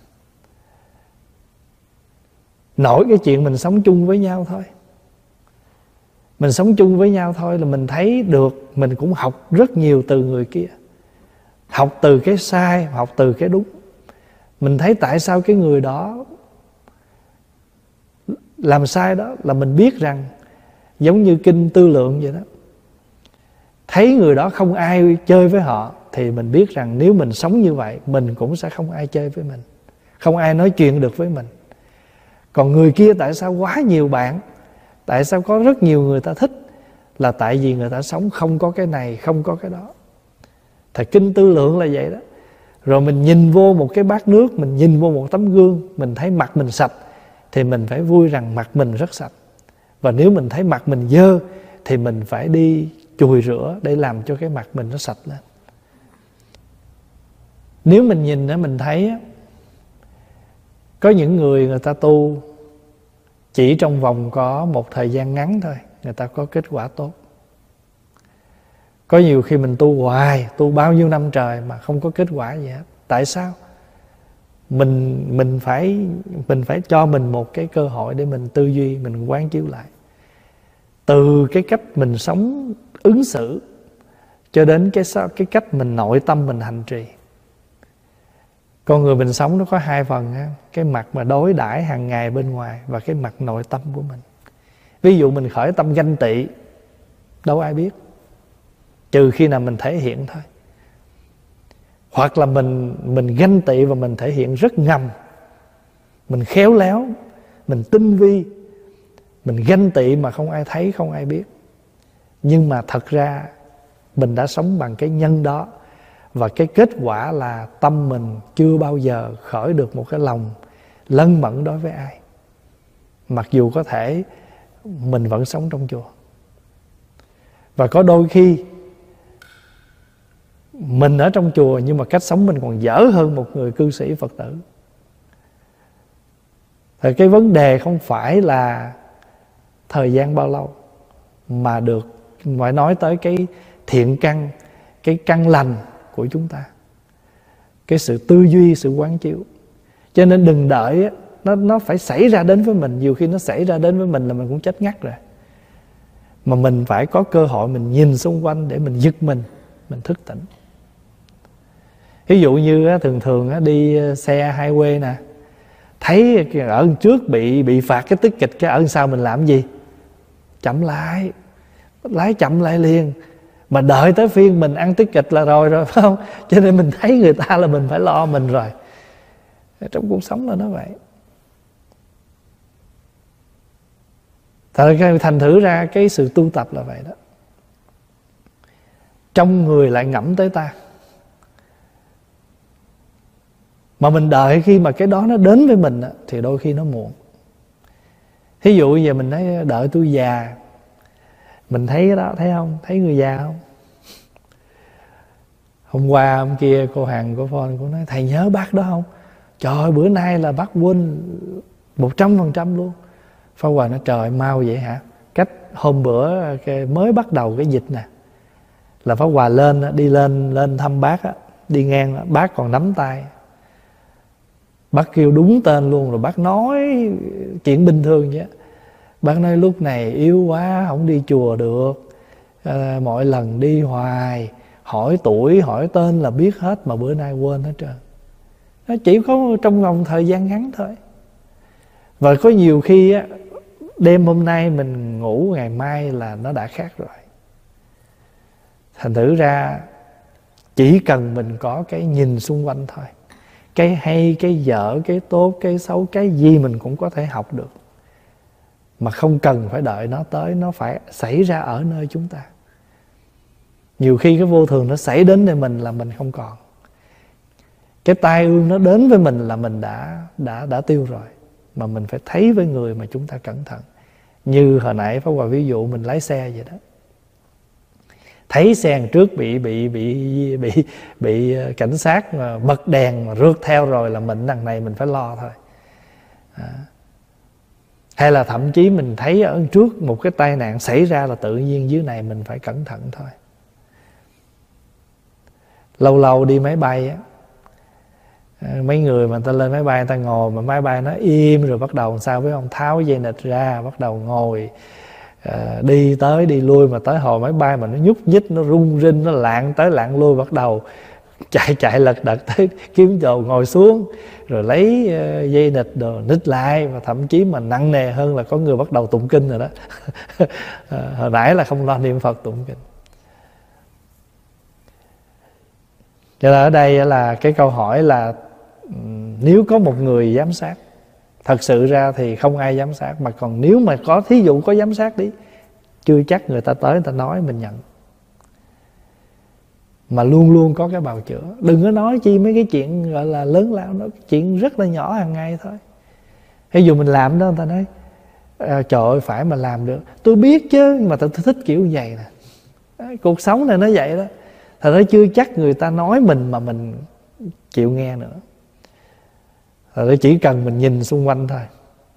Nổi cái chuyện mình sống chung với nhau thôi. Mình sống chung với nhau thôi là mình thấy được, mình cũng học rất nhiều từ người kia. Học từ cái sai, học từ cái đúng. Mình thấy tại sao cái người đó làm sai đó, là mình biết rằng giống như kinh Tư Lượng vậy đó. Thấy người đó không ai chơi với họ thì mình biết rằng nếu mình sống như vậy, mình cũng sẽ không ai chơi với mình, không ai nói chuyện được với mình. Còn người kia tại sao quá nhiều bạn, tại sao có rất nhiều người ta thích, là tại vì người ta sống không có cái này, không có cái đó. Thì kinh Tư Lượng là vậy đó. Rồi mình nhìn vô một cái bát nước, mình nhìn vô một tấm gương, mình thấy mặt mình sạch thì mình phải vui rằng mặt mình rất sạch. Và nếu mình thấy mặt mình dơ thì mình phải đi chùi rửa để làm cho cái mặt mình nó sạch lên. Nếu mình nhìn á, mình thấy á, có những người người ta tu chỉ trong vòng có một thời gian ngắn thôi, người ta có kết quả tốt. Có nhiều khi mình tu hoài, tu bao nhiêu năm trời mà không có kết quả gì hết. Tại sao? Mình mình phải mình phải cho mình một cái cơ hội để mình tư duy, mình quán chiếu lại. Từ cái cách mình sống ứng xử cho đến cái cái cách mình nội tâm mình hành trì. Con người mình sống nó có hai phần ha, cái mặt mà đối đãi hàng ngày bên ngoài và cái mặt nội tâm của mình. Ví dụ mình khởi tâm ganh tị, đâu ai biết, trừ khi nào mình thể hiện thôi. Hoặc là mình mình ganh tị và mình thể hiện rất ngầm, mình khéo léo, mình tinh vi, mình ganh tị mà không ai thấy, không ai biết. Nhưng mà thật ra mình đã sống bằng cái nhân đó. Và cái kết quả là tâm mình chưa bao giờ khởi được một cái lòng lân mẫn đối với ai. Mặc dù có thể mình vẫn sống trong chùa. Và có đôi khi mình ở trong chùa nhưng mà cách sống mình còn dở hơn một người cư sĩ Phật tử. Rồi cái vấn đề không phải là thời gian bao lâu, mà được phải nói tới cái thiện căn, cái căn lành của chúng ta, cái sự tư duy, sự quán chiếu. Cho nên đừng đợi nó, nó phải xảy ra đến với mình. Nhiều khi nó xảy ra đến với mình là mình cũng chết ngắt rồi. Mà mình phải có cơ hội mình nhìn xung quanh để mình giật mình, mình thức tỉnh. Ví dụ như thường thường đi xe highway nè, thấy ở trước bị bị phạt cái ticket kịch, cái ở sau mình làm gì? Chậm lại, lái chậm lại liền. Mà đợi tới phiên mình ăn ticket kịch là rồi rồi, phải không? Cho nên mình thấy người ta là mình phải lo mình rồi. Trong cuộc sống là nó vậy. Thành thử ra cái sự tu tập là vậy đó. Trong người lại ngẫm tới ta, mà mình đợi khi mà cái đó nó đến với mình thì đôi khi nó muộn. Thí dụ giờ mình thấy đợi tôi già, mình thấy cái đó, thấy không? Thấy người già không? Hôm qua hôm kia cô Hằng của phone cô nói thầy nhớ bác đó không? Trời ơi, bữa nay là bác quên một trăm phần trăm luôn. Pháp Hòa nói trời mau vậy hả? Cách hôm bữa cái mới bắt đầu cái dịch nè, là Pháp Hòa lên đi lên lên thăm bác á, đi ngang đó, bác còn nắm tay. Bác kêu đúng tên luôn, rồi bác nói chuyện bình thường vậy. Bác nói lúc này yếu quá, không đi chùa được, à, mọi lần đi hoài, hỏi tuổi, hỏi tên là biết hết, mà bữa nay quên hết trơn. Nó chỉ có trong vòng thời gian ngắn thôi. Và có nhiều khi á, đêm hôm nay mình ngủ, ngày mai là nó đã khác rồi. Thành thử ra chỉ cần mình có cái nhìn xung quanh thôi, cái hay, cái dở, cái tốt, cái xấu, cái gì mình cũng có thể học được, mà không cần phải đợi nó tới. Nó phải xảy ra ở nơi chúng ta. Nhiều khi cái vô thường nó xảy đến nơi mình là mình không còn. Cái tai ương nó đến với mình là mình đã đã đã tiêu rồi. Mà mình phải thấy với người mà chúng ta cẩn thận. Như hồi nãy Pháp Hòa ví dụ mình lái xe vậy đó, thấy xe đằng trước bị bị bị bị bị cảnh sát mà bật đèn mà rượt theo rồi là mình đằng này mình phải lo thôi. À. Hay là thậm chí mình thấy ở trước một cái tai nạn xảy ra là tự nhiên dưới này mình phải cẩn thận thôi. Lâu lâu đi máy bay á, mấy người mà người ta lên máy bay người ta ngồi mà máy bay nó im rồi bắt đầu sao biết không? Tháo dây nịt ra, bắt đầu ngồi, à, đi tới đi lui, mà tới hồi máy bay mà nó nhúc nhích, nó rung rinh, nó lạng tới lạng lui, bắt đầu chạy chạy lật đật tới kiếm chỗ ngồi xuống, rồi lấy uh, dây nịt đồ nít lại, và thậm chí mà nặng nề hơn là có người bắt đầu tụng kinh rồi đó. À, hồi nãy là không lo niệm Phật tụng kinh. Cho nên ở đây là cái câu hỏi là nếu có một người giám sát, thật sự ra thì không ai giám sát, mà còn nếu mà có, thí dụ có giám sát đi, chưa chắc người ta tới người ta nói mình nhận. Mà luôn luôn có cái bào chữa. Đừng có nói chi mấy cái chuyện gọi là lớn lao, nó chuyện rất là nhỏ hàng ngày thôi. Ví dụ mình làm đó, người ta nói à, trời ơi phải mà làm được. Tôi biết chứ, mà tôi thích kiểu vậy nè. Cuộc sống này nó vậy đó. Thật ra chưa chắc người ta nói mình mà mình chịu nghe nữa. Thật ra chỉ cần mình nhìn xung quanh thôi.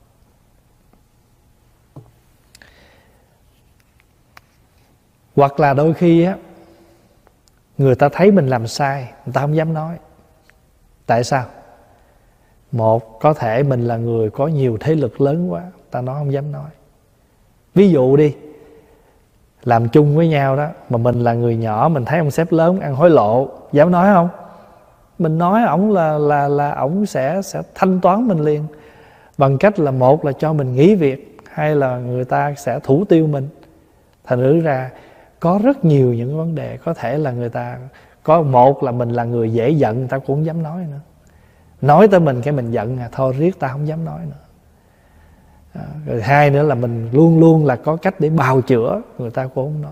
Hoặc là đôi khi á, người ta thấy mình làm sai, người ta không dám nói. Tại sao? Một, có thể mình là người có nhiều thế lực lớn quá, ta nói không dám nói. Ví dụ đi, làm chung với nhau đó, mà mình là người nhỏ, mình thấy ông sếp lớn ăn hối lộ, dám nói không? Mình nói ổng là là là ổng sẽ sẽ thanh toán mình liền, bằng cách là một là cho mình nghỉ việc, hay là người ta sẽ thủ tiêu mình. Thành thử ra có rất nhiều những vấn đề có thể là người ta có, một là mình là người dễ giận, người ta cũng không dám nói nữa. Nói tới mình cái mình giận à, thôi riết ta không dám nói nữa. À, rồi hai nữa là mình luôn luôn là có cách để bào chữa, người ta cũng không nói.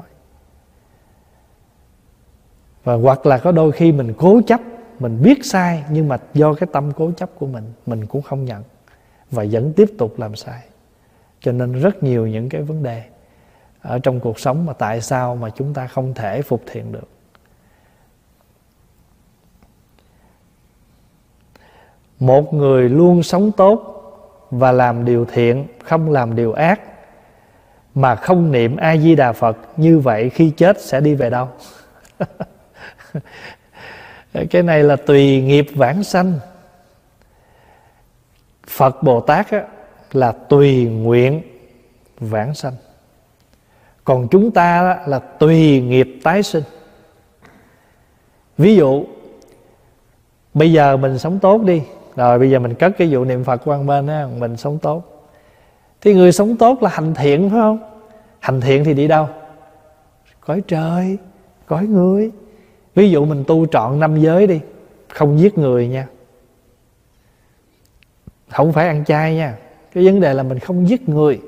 Và hoặc là có đôi khi mình cố chấp, mình biết sai, nhưng mà do cái tâm cố chấp của mình, mình cũng không nhận và vẫn tiếp tục làm sai. Cho nên rất nhiều những cái vấn đề ở trong cuộc sống mà tại sao mà chúng ta không thể phục thiện được. Một người luôn sống tốt và làm điều thiện, không làm điều ác, mà không niệm A Di Đà Phật, như vậy khi chết sẽ đi về đâu? Cái này là tùy nghiệp vãng sanh. Phật Bồ Tát á, là tùy nguyện vãng sanh. Còn chúng ta á, là tùy nghiệp tái sinh. Ví dụ bây giờ mình sống tốt đi, rồi bây giờ mình cất cái vụ niệm Phật qua bên á, mình sống tốt. Thì người sống tốt là hành thiện phải không? Hành thiện thì đi đâu? Cõi trời, cõi người. Ví dụ mình tu trọn năm giới đi, không giết người nha, không phải ăn chay nha. Cái vấn đề là mình không giết người.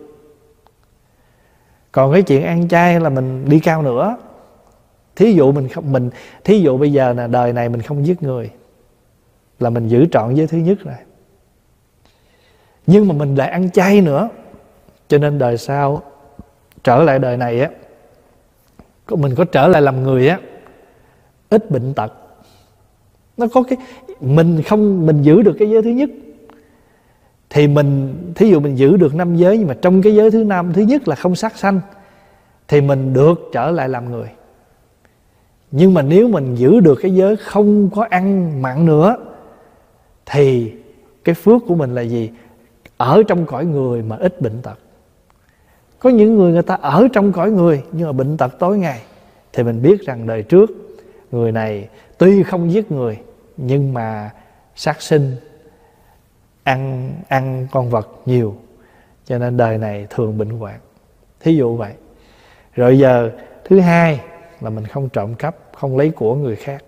Còn cái chuyện ăn chay là mình đi cao nữa. Thí dụ mình không mình thí dụ bây giờ là đời này mình không giết người, là mình giữ trọn giới thứ nhất rồi. Nhưng mà mình lại ăn chay nữa, cho nên đời sau trở lại đời này á, mình có trở lại làm người á, ít bệnh tật. Nó có cái mình không mình giữ được cái giới thứ nhất, thì mình thí dụ mình giữ được năm giới, nhưng mà trong cái giới thứ năm thứ nhất là không sát sanh, thì mình được trở lại làm người. Nhưng mà nếu mình giữ được cái giới không có ăn mặn nữa, thì cái phước của mình là gì? Ở trong cõi người mà ít bệnh tật. Có những người người ta ở trong cõi người nhưng mà bệnh tật tối ngày, thì mình biết rằng đời trước người này tuy không giết người nhưng mà sát sinh, ăn ăn con vật nhiều, cho nên đời này thường bệnh hoạn. Thí dụ vậy. Rồi giờ thứ hai là mình không trộm cắp, không lấy của người khác.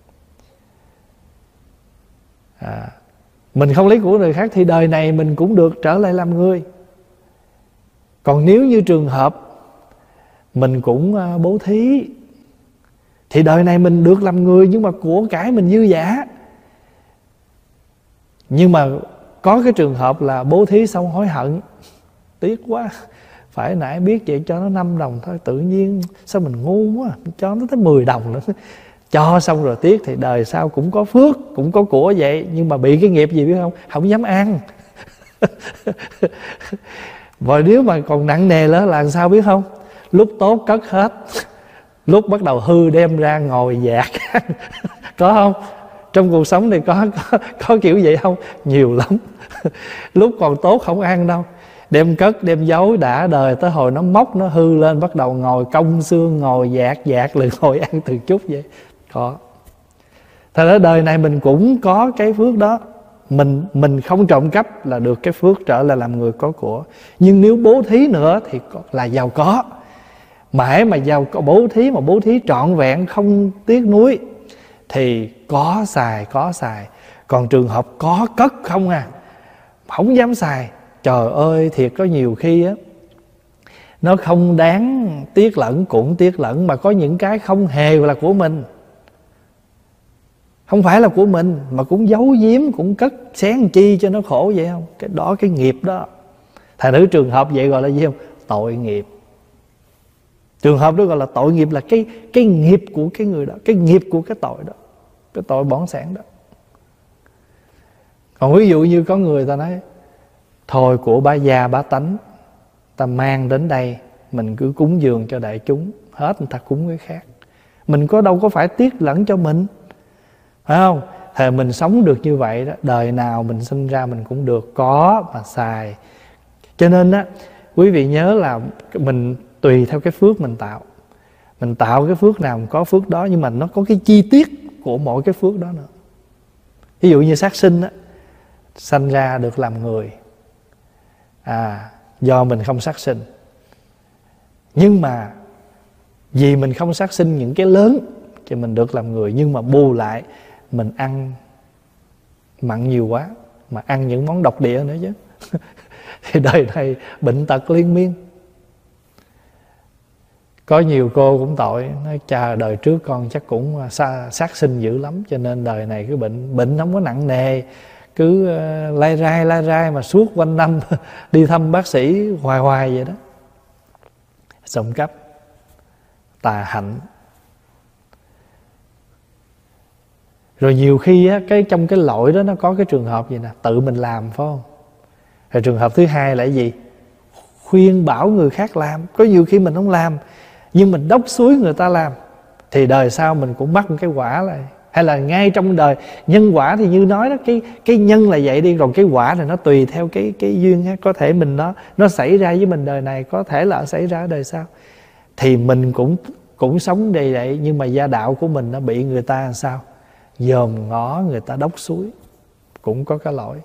à, Mình không lấy của người khác thì đời này mình cũng được trở lại làm người. Còn nếu như trường hợp mình cũng bố thí, thì đời này mình được làm người, nhưng mà của cải mình dư dả. Nhưng mà có cái trường hợp là bố thí xong hối hận, tiếc quá, phải nãy biết vậy cho nó năm đồng thôi, tự nhiên sao mình ngu quá, cho nó tới mười đồng nữa. Cho xong rồi tiếc, thì đời sau cũng có phước, cũng có của vậy, nhưng mà bị cái nghiệp gì biết không? Không dám ăn. Và nếu mà còn nặng nề nữa là sao biết không? Lúc tốt cất hết, lúc bắt đầu hư đem ra ngồi dạt. Có không? Trong cuộc sống này có, có, có kiểu vậy không? Nhiều lắm. Lúc còn tốt không ăn đâu, đem cất đem giấu, đã đời tới hồi nó móc nó hư lên, bắt đầu ngồi cong xương, ngồi dạt dạt rồi ngồi ăn từng chút vậy. Có. Thật ra đời này mình cũng có cái phước đó. Mình mình không trộm cắp là được cái phước trở lại làm người có của. Nhưng nếu bố thí nữa thì là giàu có. Mãi mà giàu có bố thí, mà bố thí trọn vẹn không tiếc nuối, thì có xài có xài. Còn trường hợp có cất không à, không dám xài, trời ơi thiệt có nhiều khi á, nó không đáng tiếc lẫn cũng tiếc lẫn, mà có những cái không hề là của mình, không phải là của mình, mà cũng giấu giếm, cũng cất xén chi cho nó khổ vậy không? Cái đó cái nghiệp đó. Thành thử trường hợp vậy gọi là gì không? Tội nghiệp. Trường hợp đó gọi là tội nghiệp, là cái cái nghiệp của cái người đó, cái nghiệp của cái tội đó, cái tội bỏng sẻn đó. Còn ví dụ như có người ta nói thôi của bá gia bá tánh, ta mang đến đây mình cứ cúng dường cho đại chúng, hết người ta cúng cái khác, mình có đâu có phải tiếc lẫn cho mình, phải không? Thì mình sống được như vậy đó, đời nào mình sinh ra mình cũng được có mà xài. Cho nên á, quý vị nhớ là mình tùy theo cái phước mình tạo. Mình tạo cái phước nào mình có phước đó, nhưng mà nó có cái chi tiết của mỗi cái phước đó nữa. Ví dụ như sát sinh á, sanh ra được làm người, à, do mình không sát sinh. Nhưng mà vì mình không sát sinh những cái lớn thì mình được làm người, nhưng mà bù lại mình ăn mặn nhiều quá, mà ăn những món độc địa nữa chứ. Thì đời này bệnh tật liên miên. Có nhiều cô cũng tội, nói cha đời trước con chắc cũng sát sinh dữ lắm, cho nên đời này cái bệnh bệnh không có nặng nề, cứ lai rai lai rai mà suốt quanh năm đi thăm bác sĩ hoài hoài vậy đó. Trộm cắp, tà hạnh. Rồi nhiều khi á, cái trong cái lỗi đó nó có cái trường hợp gì nè, tự mình làm phải không? Rồi trường hợp thứ hai là gì? Khuyên bảo người khác làm. Có nhiều khi mình không làm, nhưng mình đốc xúi người ta làm, thì đời sau mình cũng mắc một cái quả lại. Hay là ngay trong đời nhân quả thì như nói đó, cái cái nhân là vậy đi, rồi cái quả này nó tùy theo cái cái duyên ha. Có thể mình nó nó xảy ra với mình đời này, có thể là xảy ra ở đời sau. Thì mình cũng cũng sống đầy vậy, nhưng mà gia đạo của mình nó bị người ta làm sao? Dòm ngó, người ta đốc xúi, cũng có cái lỗi.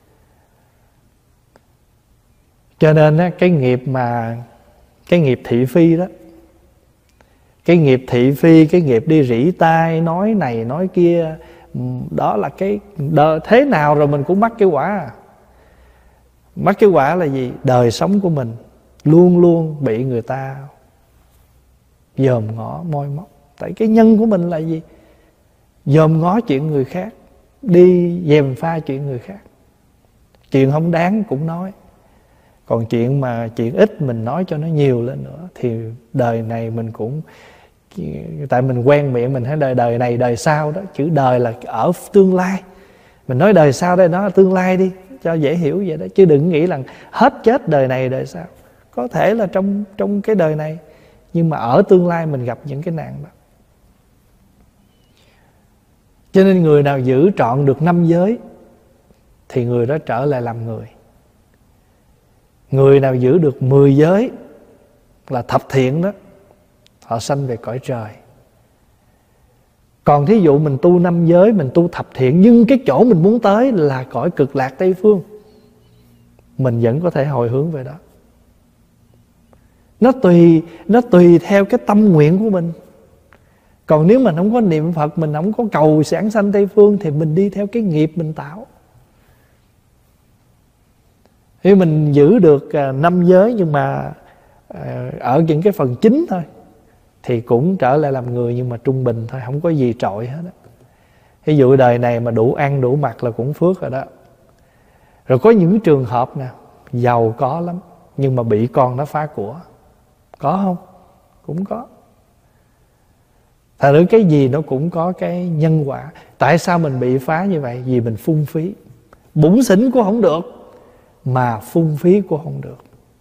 Cho nên á, cái nghiệp mà cái nghiệp thị phi đó, cái nghiệp thị phi, cái nghiệp đi rỉ tai, nói này nói kia, đó là cái đời, thế nào rồi mình cũng mắc cái quả. Mắc cái quả là gì? Đời sống của mình luôn luôn bị người ta dòm ngó, moi móc. Tại cái nhân của mình là gì? Dòm ngó chuyện người khác, đi dèm pha chuyện người khác. Chuyện không đáng cũng nói. Còn chuyện mà chuyện ít mình nói cho nó nhiều lên nữa, thì đời này mình cũng, tại mình quen miệng mình thấy đời đời này đời sau đó. Chữ đời là ở tương lai, mình nói đời sau đây nó là tương lai đi, cho dễ hiểu vậy đó. Chứ đừng nghĩ là hết chết đời này đời sau. Có thể là trong trong cái đời này, nhưng mà ở tương lai mình gặp những cái nạn đó. Cho nên người nào giữ trọn được năm giới thì người đó trở lại làm người. Người nào giữ được mười giới là thập thiện đó, họ sanh về cõi trời. Còn thí dụ mình tu năm giới, mình tu thập thiện, nhưng cái chỗ mình muốn tới là cõi cực lạc Tây Phương, mình vẫn có thể hồi hướng về đó. Nó tùy Nó tùy theo cái tâm nguyện của mình. Còn nếu mình không có niệm Phật, mình không có cầu giảng sanh Tây Phương, thì mình đi theo cái nghiệp mình tạo. Nếu mình giữ được năm giới nhưng mà ở những cái phần chính thôi, thì cũng trở lại làm người, nhưng mà trung bình thôi, không có gì trội hết đó. Ví dụ đời này mà đủ ăn đủ mặc là cũng phước rồi đó. Rồi có những trường hợp nè, giàu có lắm nhưng mà bị con nó phá của. Có không? Cũng có. Thật ra cái gì nó cũng có cái nhân quả. Tại sao mình bị phá như vậy? Vì mình phung phí. Bủn xỉn cũng không được, mà phung phí cũng không được.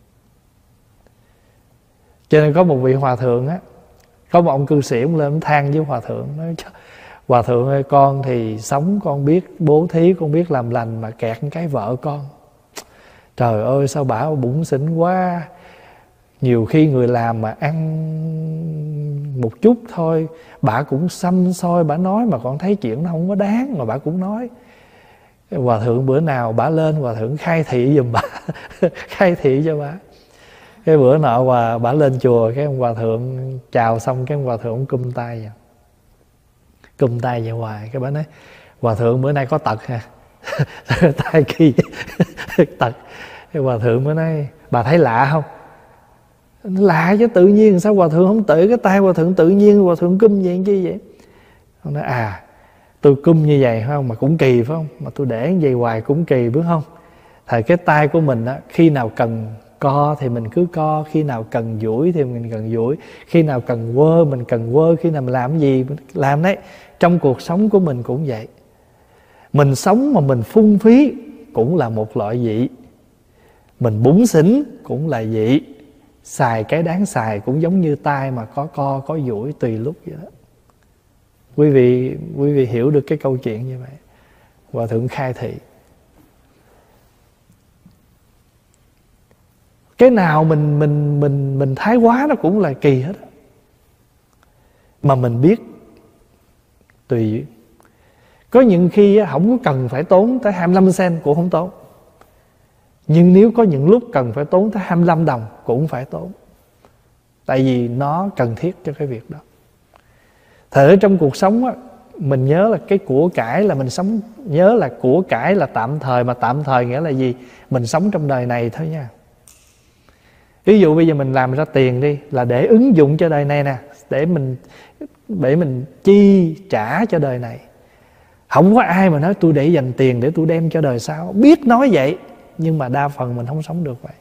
Cho nên có một vị hòa thượng á, có một ông cư sĩ ông lên ông than với hòa thượng, nói: Hòa thượng ơi, con thì sống con biết bố thí, con biết làm lành, mà kẹt cái vợ con. Trời ơi, sao bả bủn xỉn quá. Nhiều khi người làm mà ăn một chút thôi, bả cũng xăm xôi, bả nói mà con thấy chuyện nó không có đáng, mà bả cũng nói. Hòa thượng bữa nào bả lên, hòa thượng khai thị giùm bả khai thị cho bả. Cái bữa nọ hòa bả lên chùa, cái ông hòa thượng chào xong, cái ông hòa thượng cum tay vậy. Cum tay vậy hoài. Cái bả nói: Hòa thượng bữa nay có tật hả? Tay kỳ tật. Cái hòa thượng mới nói: Bà thấy lạ không? Lạ chứ, tự nhiên sao hòa thượng không tự cái tay hòa thượng tự nhiên hòa thượng cum vậy chi vậy? Ông nói: À, tôi cum như vậy phải không, mà cũng kỳ phải không, mà tôi để như vậy hoài cũng kỳ phải không? Thời cái tay của mình á, khi nào cần co thì mình cứ co, khi nào cần duỗi thì mình cần duỗi, khi nào cần quơ mình cần quơ, khi nào mình làm gì mình làm đấy. Trong cuộc sống của mình cũng vậy. Mình sống mà mình phung phí cũng là một loại dị, mình bủn xỉn cũng là dị. Xài cái đáng xài cũng giống như tay mà có co có duỗi tùy lúc vậy đó. Quý vị quý vị hiểu được cái câu chuyện như vậy. Hòa thượng khai thị. Cái nào mình mình mình mình thái quá nó cũng là kỳ hết á. Mà mình biết tùy. Có những khi không có cần phải tốn tới hai mươi lăm sen cũng không tốn. Nhưng nếu có những lúc cần phải tốn tới hai mươi lăm đồng cũng phải tốn. Tại vì nó cần thiết cho cái việc đó. Thật ra trong cuộc sống á, mình nhớ là cái của cải là mình sống, nhớ là của cải là tạm thời, mà tạm thời nghĩa là gì? Mình sống trong đời này thôi nha. Ví dụ bây giờ mình làm ra tiền đi, là để ứng dụng cho đời này nè, để mình để mình chi trả cho đời này. Không có ai mà nói tôi để dành tiền để tôi đem cho đời sau. Biết nói vậy, nhưng mà đa phần mình không sống được vậy.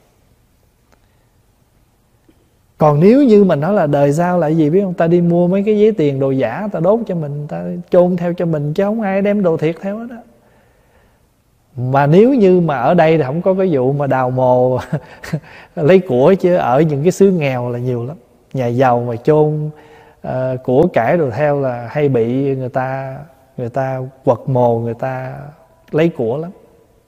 Còn nếu như mình nói là đời sau là gì biết không? Ta đi mua mấy cái giấy tiền đồ giả, ta đốt cho mình, ta chôn theo cho mình, chứ không ai đem đồ thiệt theo hết đó. Mà nếu như mà ở đây thì không có cái vụ mà đào mồ lấy của, chứ ở những cái xứ nghèo là nhiều lắm. Nhà giàu mà chôn uh, của cải rồi theo là hay bị người ta người ta quật mồ, người ta lấy của lắm.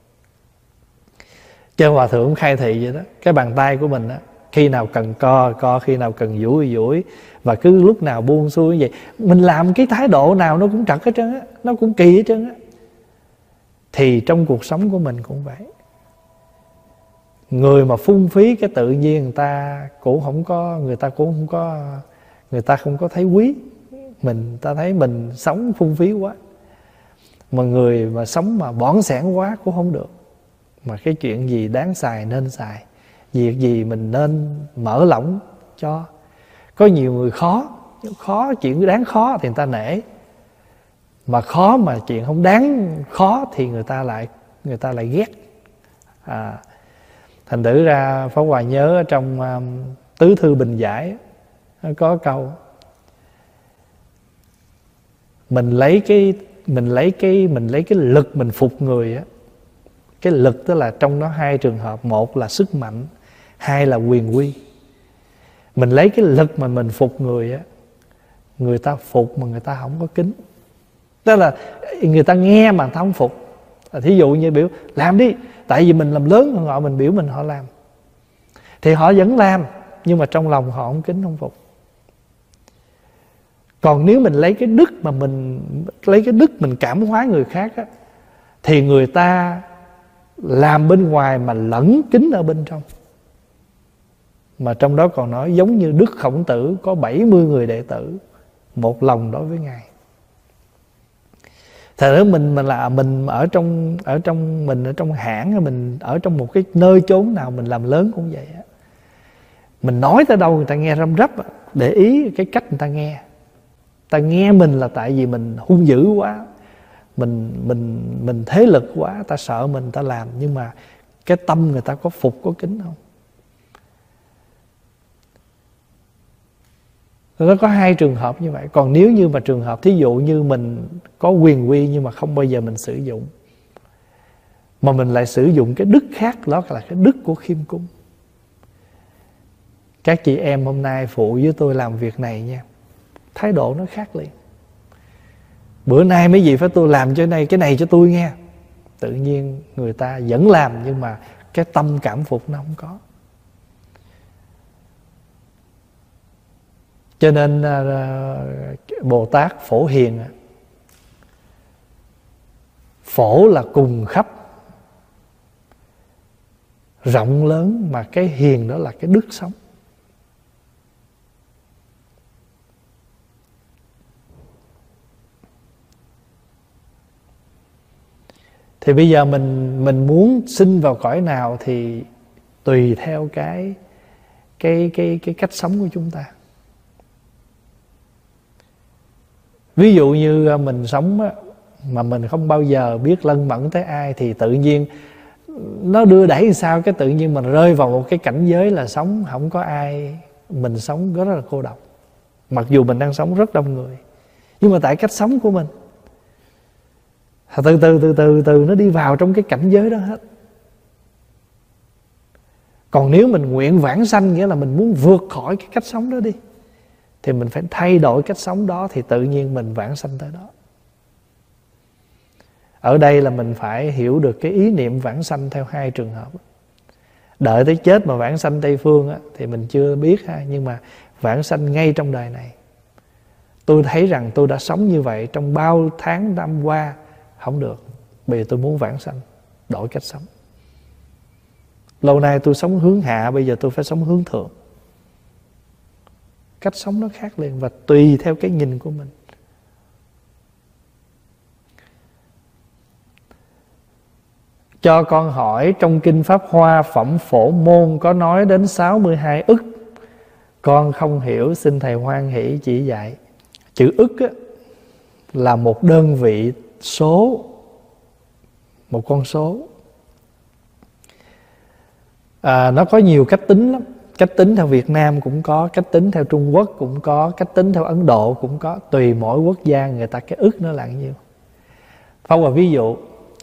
Cho Hòa Thượng khai thị vậy đó, cái bàn tay của mình á, khi nào cần co co, khi nào cần duỗi duỗi, và cứ lúc nào buông xuôi như vậy. Mình làm cái thái độ nào nó cũng trật hết trơn á, nó cũng kỳ hết trơn á. Thì trong cuộc sống của mình cũng vậy. Người mà phung phí cái tự nhiên, người ta cũng không có, người ta cũng không có, người ta không có thấy quý mình, ta thấy mình sống phung phí quá. Mà người mà sống mà bỏn sẻn quá cũng không được. Mà cái chuyện gì đáng xài nên xài, việc gì mình nên mở lỏng cho. Có nhiều người khó, khó chuyện đáng khó thì người ta nể, mà khó mà chuyện không đáng khó thì người ta lại người ta lại ghét. À, thành thử ra Pháp Hòa nhớ ở trong um, Tứ Thư Bình Giải có câu mình lấy cái mình lấy cái mình lấy cái lực mình phục người á. Cái lực tức là trong đó hai trường hợp, một là sức mạnh, hai là quyền uy. Mình lấy cái lực mà mình phục người á, người ta phục mà người ta không có kính. Tức là người ta nghe mà người ta không phục. Thí dụ như biểu làm đi, tại vì mình làm lớn hơn họ, mình biểu mình họ làm, thì họ vẫn làm, nhưng mà trong lòng họ không kính không phục. Còn nếu mình lấy cái đức mà mình lấy cái đức mình cảm hóa người khác á, thì người ta làm bên ngoài mà lẫn kính ở bên trong. Mà trong đó còn nói giống như Đức Khổng Tử có bảy mươi người đệ tử, một lòng đối với Ngài. Thật ra mình mình là mình ở trong ở trong mình ở trong hãng, mình ở trong một cái nơi chốn nào mình làm lớn cũng vậy á. Mình nói tới đâu người ta nghe răm rắp, để ý cái cách người ta nghe. Ta nghe mình là tại vì mình hung dữ quá, mình mình mình thế lực quá, ta sợ mình, ta làm, nhưng mà cái tâm người ta có phục có kính không? Nó có hai trường hợp như vậy. Còn nếu như mà trường hợp thí dụ như mình có quyền uy nhưng mà không bao giờ mình sử dụng, mà mình lại sử dụng cái đức khác, đó là cái đức của khiêm cung. Các chị em hôm nay phụ với tôi làm việc này nha, thái độ nó khác liền. Bữa nay mấy vị phải tôi làm cho này, cái này cho tôi nghe. Tự nhiên người ta vẫn làm, nhưng mà cái tâm cảm phục nó không có. Cho nên uh, Bồ Tát Phổ Hiền, phổ là cùng khắp, rộng lớn, mà cái hiền đó là cái đức sống. Thì bây giờ mình mình muốn sinh vào cõi nào thì tùy theo cái cái cái cái cách sống của chúng ta. Ví dụ như mình sống á, mà mình không bao giờ biết lân mẫn tới ai, thì tự nhiên nó đưa đẩy làm sao, cái tự nhiên mình rơi vào một cái cảnh giới là sống không có ai, mình sống rất là cô độc. Mặc dù mình đang sống rất đông người, nhưng mà tại cách sống của mình, từ từ từ từ từ nó đi vào trong cái cảnh giới đó hết. Còn nếu mình nguyện vãng sanh, nghĩa là mình muốn vượt khỏi cái cách sống đó đi, thì mình phải thay đổi cách sống đó, thì tự nhiên mình vãng sanh tới đó. Ở đây là mình phải hiểu được cái ý niệm vãng sanh theo hai trường hợp. Đợi tới chết mà vãng sanh Tây Phương á, thì mình chưa biết ha. Nhưng mà vãng sanh ngay trong đời này. Tôi thấy rằng tôi đã sống như vậy trong bao tháng năm qua, không được. Bây giờ tôi muốn vãng sanh, đổi cách sống. Lâu nay tôi sống hướng hạ, bây giờ tôi phải sống hướng thượng. Cách sống nó khác liền, và tùy theo cái nhìn của mình. Cho con hỏi, trong Kinh Pháp Hoa Phẩm Phổ Môn có nói đến sáu mươi hai ức. Con không hiểu, xin Thầy hoan hỷ chỉ dạy. Chữ ức á, là một đơn vị số, một con số. À, nó có nhiều cách tính lắm. Cách tính theo Việt Nam cũng có, cách tính theo Trung Quốc cũng có, cách tính theo Ấn Độ cũng có. Tùy mỗi quốc gia người ta cái ức nó là nhiêu. Pháp Hòa ví dụ,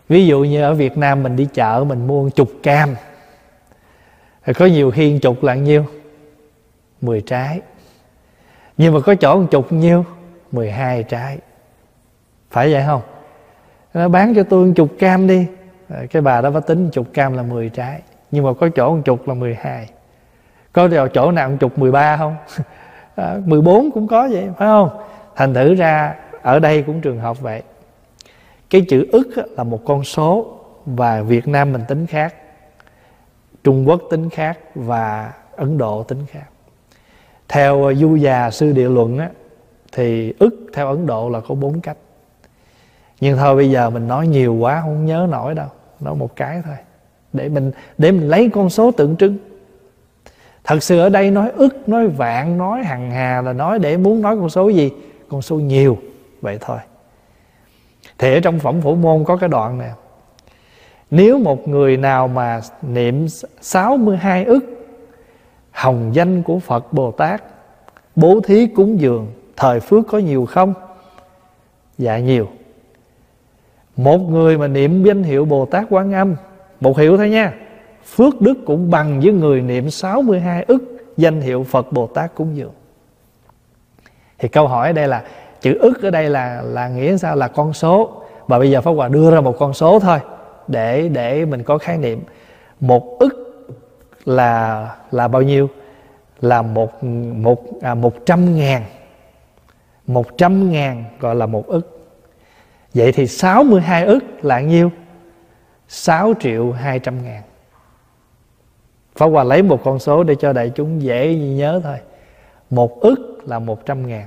Ví dụ như ở Việt Nam mình đi chợ mình mua một chục cam, có nhiều khi chục là nhiêu? mười trái. Nhưng mà có chỗ một chục nhiêu? mười hai trái. Phải vậy không? Nó bán cho tôi một chục cam đi. Cái bà đó phải tính một chục cam là mười trái. Nhưng mà có chỗ một chục là mười hai. Có chỗ nào một chục mười ba không? À, mười bốn cũng có vậy, phải không? Thành thử ra ở đây cũng trường hợp vậy. Cái chữ ức là một con số, và Việt Nam mình tính khác, Trung Quốc tính khác, và Ấn Độ tính khác. Theo Du Già Sư Địa Luận á, thì ức theo Ấn Độ là có bốn cách. Nhưng thôi bây giờ mình nói nhiều quá không nhớ nổi đâu, nói một cái thôi để mình để mình lấy con số tượng trưng. Thật sự ở đây nói ức, nói vạn, nói hằng hà là nói để muốn nói con số gì? Con số nhiều, vậy thôi. Thì ở trong Phẩm Phổ Môn có cái đoạn này: nếu một người nào mà niệm sáu mươi hai ức hồng danh của Phật Bồ Tát, bố thí cúng dường, thời phước có nhiều không? Dạ nhiều. Một người mà niệm danh hiệu Bồ Tát Quán Âm, một hiệu thôi nha, phước đức cũng bằng với người niệm sáu mươi hai ức danh hiệu Phật Bồ Tát cúng dường. Thì câu hỏi ở đây là chữ ức ở đây là là nghĩa sao? Là con số. Và bây giờ Pháp Hòa đưa ra một con số thôi để để mình có khái niệm. Một ức là là bao nhiêu? Là một một à, một trăm ngàn. Một trăm ngàn gọi là một ức. Vậy thì sáu mươi hai ức là nhiêu? Sáu triệu hai trăm ngàn. Pháp Hòa lấy một con số để cho đại chúng dễ nhớ thôi. Một ức là một trăm ngàn.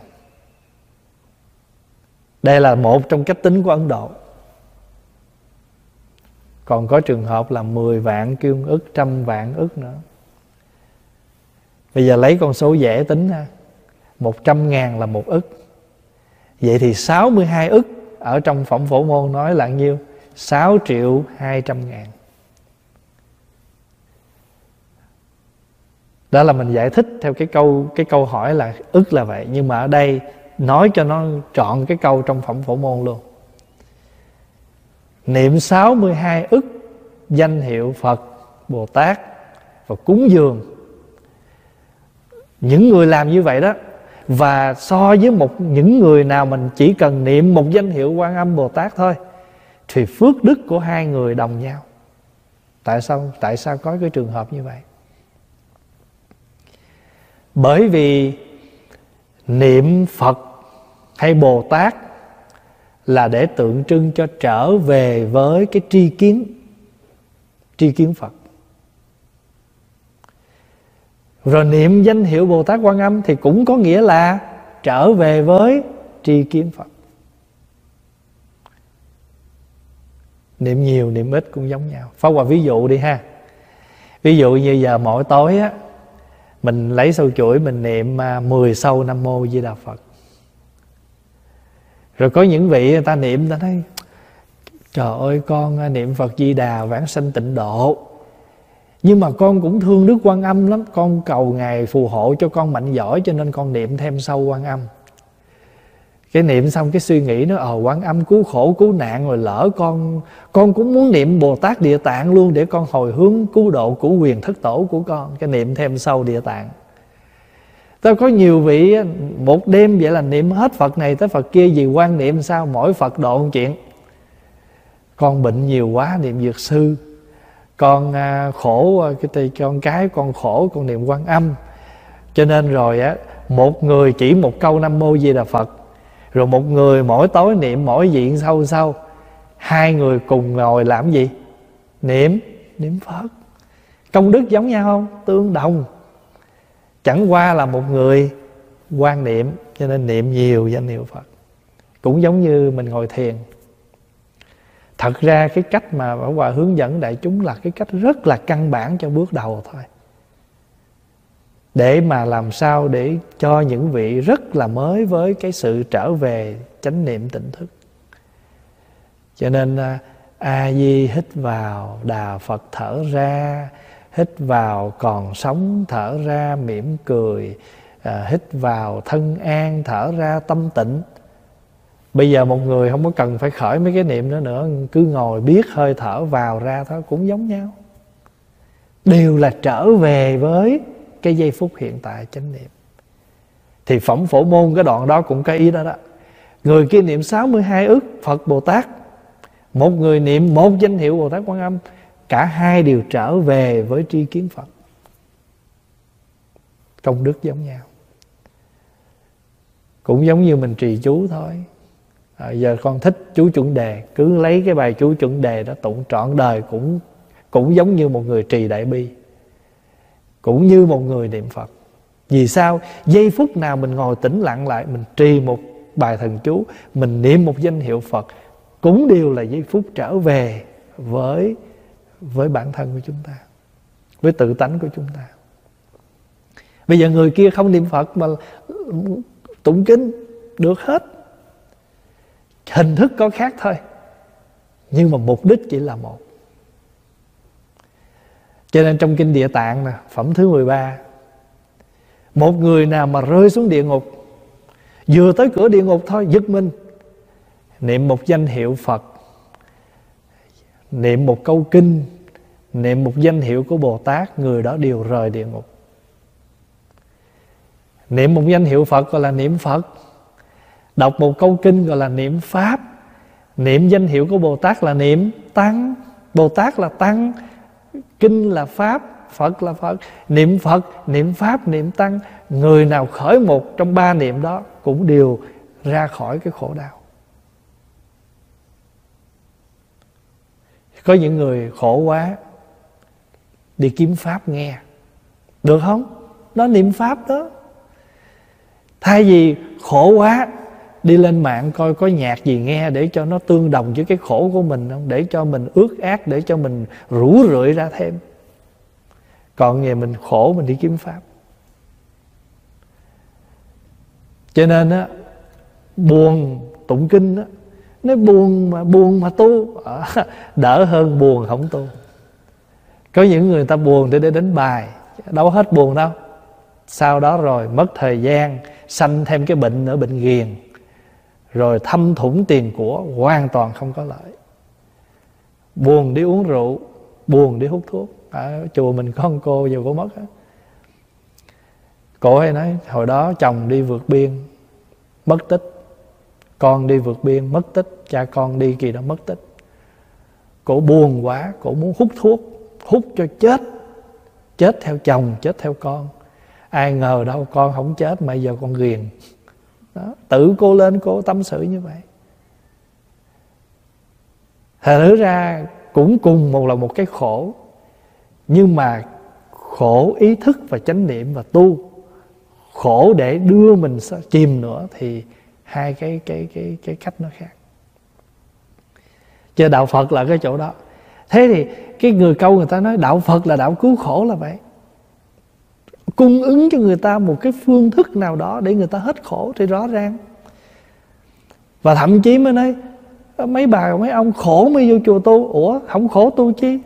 Đây là một trong cách tính của Ấn Độ. Còn có trường hợp là mười vạn kêu ức, trăm vạn ức nữa. Bây giờ lấy con số dễ tính ha. Một trăm ngàn là một ức. Vậy thì sáu mươi hai ức ở trong Phẩm Phổ Môn nói là nhiêu? Sáu triệu hai trăm ngàn. Đó là mình giải thích theo cái câu cái câu hỏi là ức là vậy. Nhưng mà ở đây nói cho nó trọn cái câu trong Phẩm Phổ Môn luôn. Niệm sáu mươi hai ức danh hiệu Phật Bồ Tát và cúng dường. Những người làm như vậy đó, và so với một những người nào mình chỉ cần niệm một danh hiệu Quan Âm Bồ Tát thôi, thì phước đức của hai người đồng nhau. Tại sao? Tại sao có cái trường hợp như vậy? Bởi vì niệm Phật hay Bồ Tát là để tượng trưng cho trở về với cái tri kiến, tri kiến Phật. Rồi niệm danh hiệu Bồ Tát Quan Âm thì cũng có nghĩa là trở về với tri kiến Phật. Niệm nhiều, niệm ít cũng giống nhau. Pháp Hòa ví dụ đi ha. Ví dụ như giờ mỗi tối á, mình lấy sâu chuỗi mình niệm mười sâu Nam Mô Di Đà Phật. Rồi có những vị người ta niệm, người ta nói trời ơi con niệm Phật Di Đà vãng sanh tịnh độ, nhưng mà con cũng thương Đức Quan Âm lắm, con cầu Ngài phù hộ cho con mạnh giỏi, cho nên con niệm thêm sâu Quan Âm. Cái niệm xong cái suy nghĩ nó ờ Quan Âm cứu khổ cứu nạn, rồi lỡ con con cũng muốn niệm Bồ Tát Địa Tạng luôn để con hồi hướng cứu độ cửu quyền thất tổ của con, cái niệm thêm sâu Địa Tạng. Tôi có nhiều vị một đêm vậy là niệm hết Phật này tới Phật kia, vì quan niệm sao mỗi Phật độ một chuyện. Con bệnh nhiều quá niệm Dược Sư, con à, khổ cái con cái con khổ con niệm Quan Âm. Cho nên rồi á, một người chỉ một câu Nam Mô Di Đà Phật, rồi một người mỗi tối niệm mỗi diện sâu sâu, hai người cùng ngồi làm gì? Niệm, niệm Phật. Công đức giống nhau không? Tương đồng. Chẳng qua là một người quan niệm, cho nên niệm nhiều danh hiệu Phật. Cũng giống như mình ngồi thiền. Thật ra cái cách mà Pháp Hòa hướng dẫn đại chúng là cái cách rất là căn bản cho bước đầu thôi, để mà làm sao để cho những vị rất là mới với cái sự trở về chánh niệm tỉnh thức. Cho nên A-di hít vào, Đà Phật thở ra, hít vào còn sống, thở ra mỉm cười, à, hít vào thân an, thở ra tâm tịnh. Bây giờ một người không có cần phải khởi mấy cái niệm đó nữa, cứ ngồi biết hơi thở vào ra thôi cũng giống nhau. Đều là trở về với cái giây phút hiện tại chánh niệm. Thì Phẩm Phổ Môn cái đoạn đó cũng có ý đó đó. Người kia niệm sáu mươi hai ức Phật Bồ Tát, một người niệm một danh hiệu Bồ Tát Quan Âm, cả hai đều trở về với tri kiến Phật. Công đức giống nhau. Cũng giống như mình trì chú thôi. À, giờ con thích chú chuẩn đề, cứ lấy cái bài chú chuẩn đề đó tụng trọn đời, cũng cũng giống như một người trì đại bi, cũng như một người niệm Phật. Vì sao? Giây phút nào mình ngồi tĩnh lặng lại, mình trì một bài thần chú, mình niệm một danh hiệu Phật, cũng đều là giây phút trở về với với bản thân của chúng ta, với tự tánh của chúng ta. Bây giờ người kia không niệm Phật mà tụng kinh được hết, hình thức có khác thôi, nhưng mà mục đích chỉ là một. Cho nên trong kinh Địa Tạng nè, phẩm thứ mười ba, một người nào mà rơi xuống địa ngục, vừa tới cửa địa ngục thôi giật mình, niệm một danh hiệu Phật, niệm một câu kinh, niệm một danh hiệu của Bồ Tát, người đó đều rời địa ngục. Niệm một danh hiệu Phật gọi là niệm Phật, đọc một câu kinh gọi là niệm Pháp, niệm danh hiệu của Bồ Tát là niệm Tăng. Bồ Tát là Tăng, kinh là Pháp, Phật là Phật. Niệm Phật, niệm Pháp, niệm Tăng, người nào khởi một trong ba niệm đó cũng đều ra khỏi cái khổ đau. Có những người khổ quá đi kiếm Pháp nghe, được không? Đó niệm Pháp đó. Thay vì khổ quá đi lên mạng coi có nhạc gì nghe để cho nó tương đồng với cái khổ của mình không, để cho mình ước ác, để cho mình rủ rượi ra thêm. Còn ngày mình khổ mình đi kiếm Pháp. Cho nên á, buồn tụng kinh á, nói buồn mà buồn mà tu đỡ hơn buồn không tu. Có những người ta buồn để để đánh bài, đâu hết buồn đâu. Sau đó rồi mất thời gian, sanh thêm cái bệnh nữa, bệnh ghiền, rồi thâm thủng tiền của, hoàn toàn không có lợi. Buồn đi uống rượu, buồn đi hút thuốc. Ở chùa mình có một cô giờ cô mất á, cô hay nói hồi đó chồng đi vượt biên mất tích, con đi vượt biên mất tích, cha con đi kỳ đó mất tích. Cô buồn quá, cô muốn hút thuốc, hút cho chết, chết theo chồng, chết theo con. Ai ngờ đâu con không chết mà giờ con ghiền đó. Tự cô lên cô tâm sự như vậy. Thật thử ra cũng cùng một là một cái khổ, nhưng mà khổ ý thức và chánh niệm và tu, khổ để đưa mình chìm nữa, thì hai cái cái cái cái cách nó khác. Chứ đạo Phật là cái chỗ đó. Thế thì cái người câu người ta nói đạo Phật là đạo cứu khổ là vậy, cung ứng cho người ta một cái phương thức nào đó để người ta hết khổ thì rõ ràng. Và thậm chí mới nói mấy bà mấy ông khổ mới vô chùa tu. Ủa không khổ tu chi?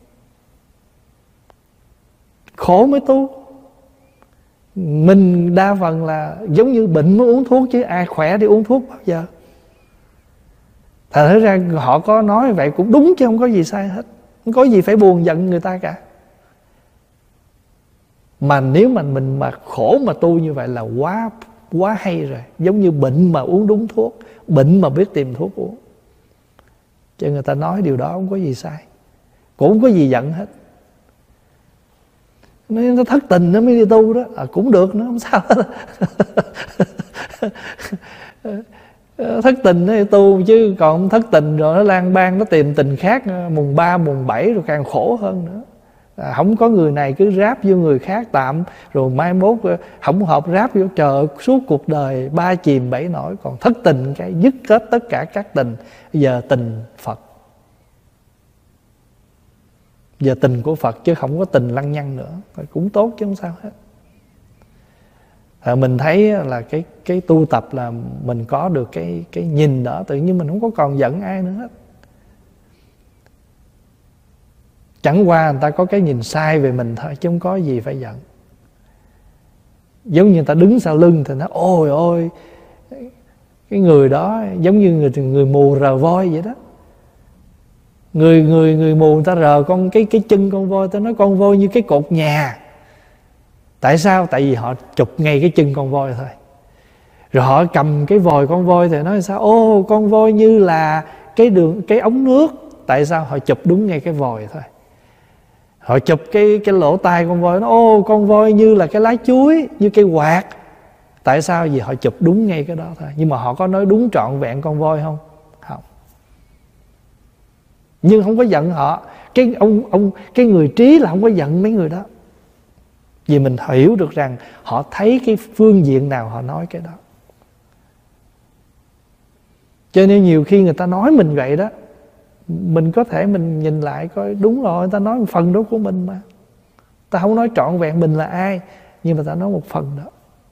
Khổ mới tu. Mình đa phần là giống như bệnh mới uống thuốc, chứ ai khỏe đi uống thuốc bao giờ. Thật ra họ có nói vậy cũng đúng chứ không có gì sai hết, không có gì phải buồn giận người ta cả. Mà nếu mà mình mà khổ mà tu như vậy là quá quá hay rồi. Giống như bệnh mà uống đúng thuốc, bệnh mà biết tìm thuốc uống. Cho người ta nói điều đó không có gì sai, cũng không có gì giận hết. Nó thất tình nó mới đi tu đó, à, cũng được nữa, không sao hết. Thất tình nó đi tu, chứ còn thất tình rồi nó lang bang, nó tìm tình khác mùng ba mùng bảy rồi càng khổ hơn nữa. À, không có người này cứ ráp vô người khác tạm, rồi mai mốt không hợp ráp vô, trời suốt cuộc đời ba chìm bảy nổi. Còn thất tình cái dứt kết tất cả các tình. Bây giờ tình Phật, giờ tình của Phật chứ không có tình lăng nhăng nữa, cũng tốt chứ không sao hết. À, mình thấy là cái cái tu tập là mình có được cái cái nhìn đó, tự nhiên mình không có còn giận ai nữa hết. Chẳng qua người ta có cái nhìn sai về mình thôi, chứ không có gì phải giận. Giống như người ta đứng sau lưng thì nói ôi ôi Cái người đó giống như người người mù rờ voi vậy đó. Người người người mù người ta rờ con cái cái chân con voi, ta nói con voi như cái cột nhà. Tại sao? Tại vì họ chụp ngay cái chân con voi thôi. Rồi họ cầm cái vòi con voi thì nói sao? Ô, con voi như là cái đường cái ống nước. Tại sao? Họ chụp đúng ngay cái vòi thôi. Họ chụp cái cái lỗ tai con voi, nó ô con voi như là cái lá chuối, như cây quạt. Tại sao? Vì họ chụp đúng ngay cái đó thôi. Nhưng mà họ có nói đúng trọn vẹn con voi không? Không. Nhưng không có giận họ. Cái ông ông cái người trí là không có giận mấy người đó. Vì mình hiểu được rằng họ thấy cái phương diện nào họ nói cái đó. Cho nên nhiều khi người ta nói mình vậy đó, mình có thể mình nhìn lại coi đúng rồi, người ta nói một phần đó của mình mà. Ta không nói trọn vẹn mình là ai, nhưng mà ta nói một phần đó.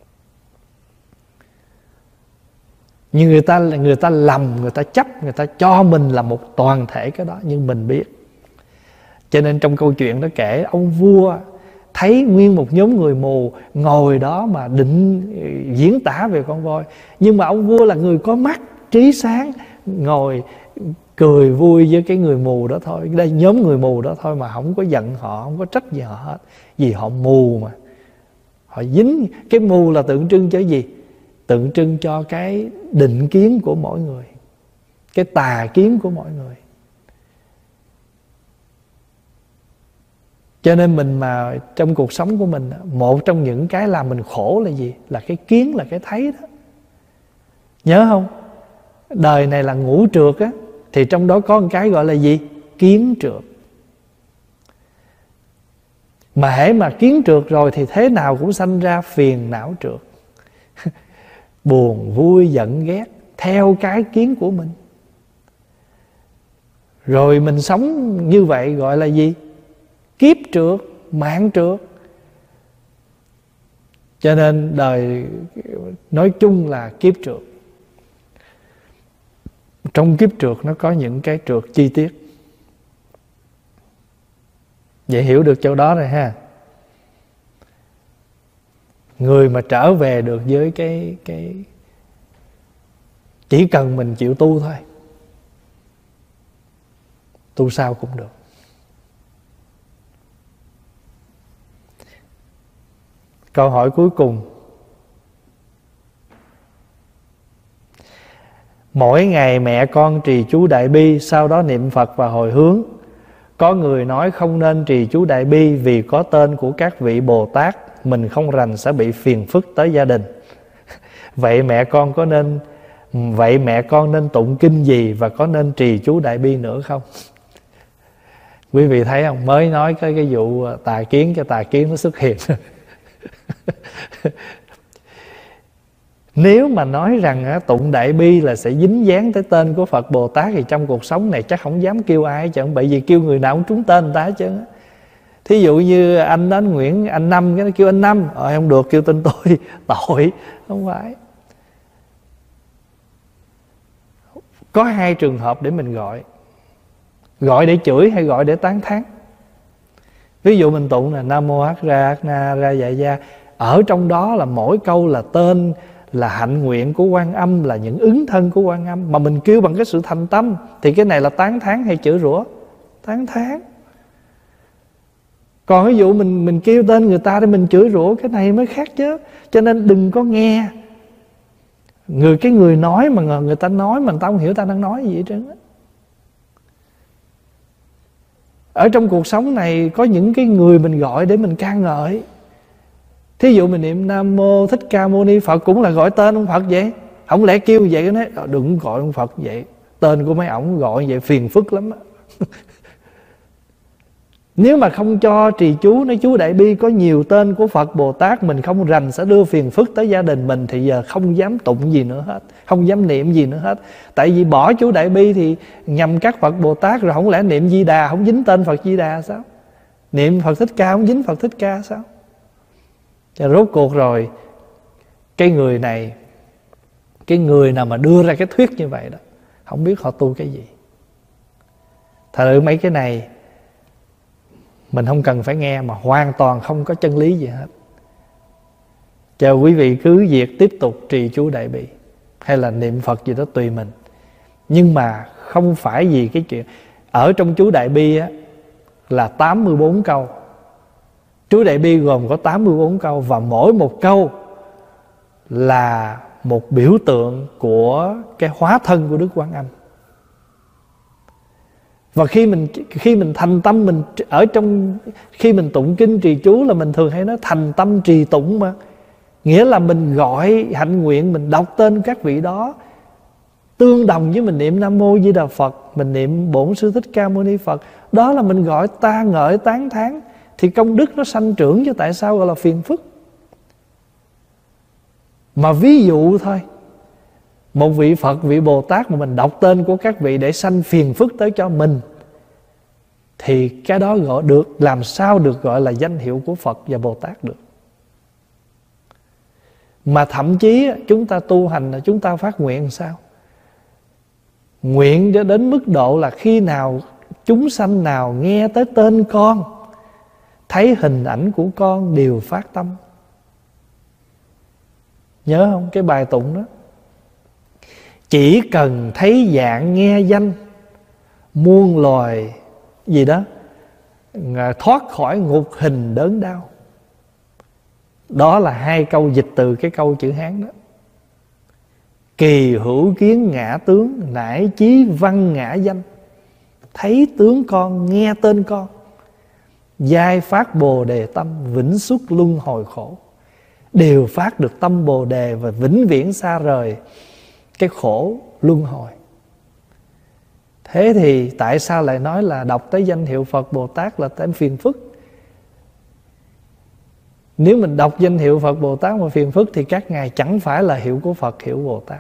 Nhưng người ta người ta lầm, người ta chấp, người ta cho mình là một toàn thể cái đó, nhưng mình biết. Cho nên trong câu chuyện đó kể ông vua thấy nguyên một nhóm người mù ngồi đó mà định diễn tả về con voi. Nhưng mà ông vua là người có mắt, trí sáng, ngồi cười vui với cái người mù đó thôi. Đây nhóm người mù đó thôi, mà không có giận họ, không có trách gì họ hết. Vì họ mù mà. Họ dính. Cái mù là tượng trưng cho gì? Tượng trưng cho cái định kiến của mỗi người, cái tà kiến của mỗi người. Cho nên mình mà trong cuộc sống của mình, một trong những cái làm mình khổ là gì? Là cái kiến, là cái thấy đó. Nhớ không? Đời này là ngũ trược á, thì trong đó có một cái gọi là gì? Kiến trược. Mà hễ mà kiến trược rồi thì thế nào cũng sanh ra phiền não trược. Buồn, vui, giận, ghét theo cái kiến của mình. Rồi mình sống như vậy gọi là gì? Kiếp trược, mạng trược. Cho nên đời nói chung là kiếp trược. Trong kiếp trược nó có những cái trược chi tiết. Vậy hiểu được chỗ đó rồi ha. Người mà trở về được với cái cái chỉ cần mình chịu tu thôi, tu sao cũng được. Câu hỏi cuối cùng. Mỗi ngày mẹ con trì chú Đại Bi, sau đó niệm Phật và hồi hướng. Có người nói không nên trì chú Đại Bi vì có tên của các vị Bồ Tát, mình không rành sẽ bị phiền phức tới gia đình. Vậy mẹ con có nên Vậy mẹ con nên tụng kinh gì và có nên trì chú Đại Bi nữa không? Quý vị thấy không? Mới nói cái cái vụ tà kiến, cho tà kiến nó xuất hiện. Nếu mà nói rằng tụng Đại Bi là sẽ dính dáng tới tên của Phật Bồ Tát, thì trong cuộc sống này chắc không dám kêu ai hết trơn. Bởi vì kêu người nào cũng trúng tên người ta hết trơn. Thí dụ như anh đến Nguyễn, anh Năm, cái nó kêu anh Năm, ờ không được, kêu tên tôi, tội. Không phải. Có hai trường hợp để mình gọi. Gọi để chửi hay gọi để tán thán. Ví dụ mình tụng là Nam Mô Hắc Ra Hắc Na Ra Dạ Gia. Ở trong đó là mỗi câu là tên, là hạnh nguyện của Quan Âm, là những ứng thân của Quan Âm. Mà mình kêu bằng cái sự thành tâm, thì cái này là tán thán hay chửi rủa? Tán thán. Còn ví dụ mình mình kêu tên người ta để mình chửi rủa, cái này mới khác chứ. Cho nên đừng có nghe người cái người nói mà người ta nói mà người ta không hiểu ta đang nói gì hết trơn á. Ở trong cuộc sống này có những cái người mình gọi để mình ca ngợi. Thí dụ mình niệm Nam Mô Thích Ca Mâu Ni Phật cũng là gọi tên ông Phật vậy. Không lẽ kêu vậy cái nói đừng gọi ông Phật vậy, tên của mấy ổng gọi vậy phiền phức lắm á. Nếu mà không cho trì chú, nói chú Đại Bi có nhiều tên của Phật Bồ Tát, mình không rành sẽ đưa phiền phức tới gia đình mình, thì giờ không dám tụng gì nữa hết, không dám niệm gì nữa hết. Tại vì bỏ chú Đại Bi thì nhằm các Phật Bồ Tát, rồi không lẽ niệm Di Đà không dính tên Phật Di Đà sao? Niệm Phật Thích Ca không dính Phật Thích Ca sao? Và rốt cuộc rồi, cái người này, cái người nào mà đưa ra cái thuyết như vậy đó, không biết họ tu cái gì. Thật sự mấy cái này mình không cần phải nghe, mà hoàn toàn không có chân lý gì hết. Chờ quý vị cứ việc tiếp tục trì chú Đại Bi, hay là niệm Phật gì đó tùy mình. Nhưng mà không phải vì cái chuyện ở trong chú Đại Bi á, là tám mươi bốn câu. Chú Đại Bi gồm có tám mươi bốn câu, và mỗi một câu là một biểu tượng của cái hóa thân của Đức Quan Âm. Và khi mình khi mình thành tâm, mình ở trong khi mình tụng kinh trì chú là mình thường hay nói thành tâm trì tụng mà. Nghĩa là mình gọi hạnh nguyện, mình đọc tên các vị đó, tương đồng với mình niệm Nam Mô Di Đà Phật, mình niệm Bổn Sư Thích Ca Mâu Ni Phật. Đó là mình gọi ta ngợi tán thán, thì công đức nó sanh trưởng, chứ tại sao gọi là phiền phức. Mà ví dụ thôi, một vị Phật, vị Bồ Tát mà mình đọc tên của các vị để sanh phiền phức tới cho mình, thì cái đó gọi được, làm sao được gọi là danh hiệu của Phật và Bồ Tát được. Mà thậm chí chúng ta tu hành là chúng ta phát nguyện làm sao? Nguyện đến mức độ là khi nào chúng sanh nào nghe tới tên con, thấy hình ảnh của con đều phát tâm. Nhớ không? Cái bài tụng đó: chỉ cần thấy dạng nghe danh, muôn loài gì đó thoát khỏi ngục hình đớn đau. Đó là hai câu dịch từ cái câu chữ Hán đó. Kỳ hữu kiến ngã tướng, nải chí văn ngã danh. Thấy tướng con, nghe tên con, giai phát bồ đề tâm, vĩnh xuất luân hồi khổ. Đều phát được tâm bồ đề và vĩnh viễn xa rời cái khổ luân hồi. Thế thì tại sao lại nói là đọc tới danh hiệu Phật Bồ Tát là tem phiền phức? Nếu mình đọc danh hiệu Phật Bồ Tát mà phiền phức thì các ngài chẳng phải là hiệu của Phật, hiệu Bồ Tát.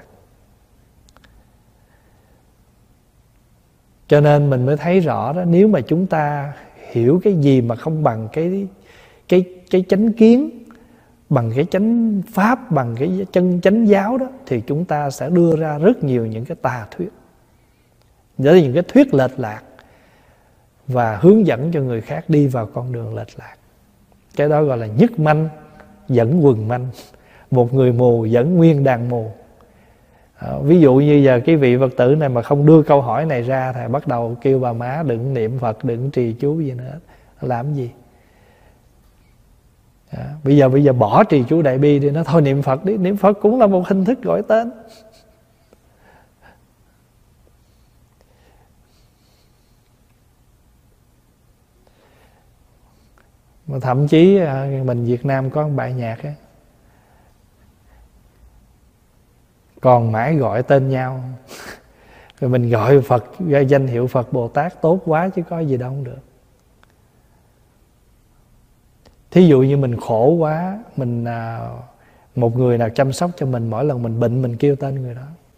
Cho nên mình mới thấy rõ đó, nếu mà chúng ta hiểu cái gì mà không bằng cái cái cái chánh kiến, bằng cái chánh pháp, bằng cái chân chánh giáo đó, thì chúng ta sẽ đưa ra rất nhiều những cái tà thuyết, đó là những cái thuyết lệch lạc, và hướng dẫn cho người khác đi vào con đường lệch lạc. Cái đó gọi là nhất manh dẫn quần manh, một người mù dẫn nguyên đàn mù. À, ví dụ như giờ cái vị Phật tử này mà không đưa câu hỏi này ra thì bắt đầu kêu bà má đừng niệm Phật, đừng trì chú gì nữa. Làm gì? À, bây giờ bây giờ bỏ trì chú Đại Bi đi, nó thôi niệm Phật đi. Niệm Phật cũng là một hình thức gọi tên. Mà thậm chí mình Việt Nam có một bài nhạc ấy, còn mãi gọi tên nhau. Rồi mình gọi Phật, gọi danh hiệu Phật Bồ Tát tốt quá chứ có gì đâu không được. Thí dụ như mình khổ quá, mình một người nào chăm sóc cho mình, mỗi lần mình bệnh mình kêu tên người đó.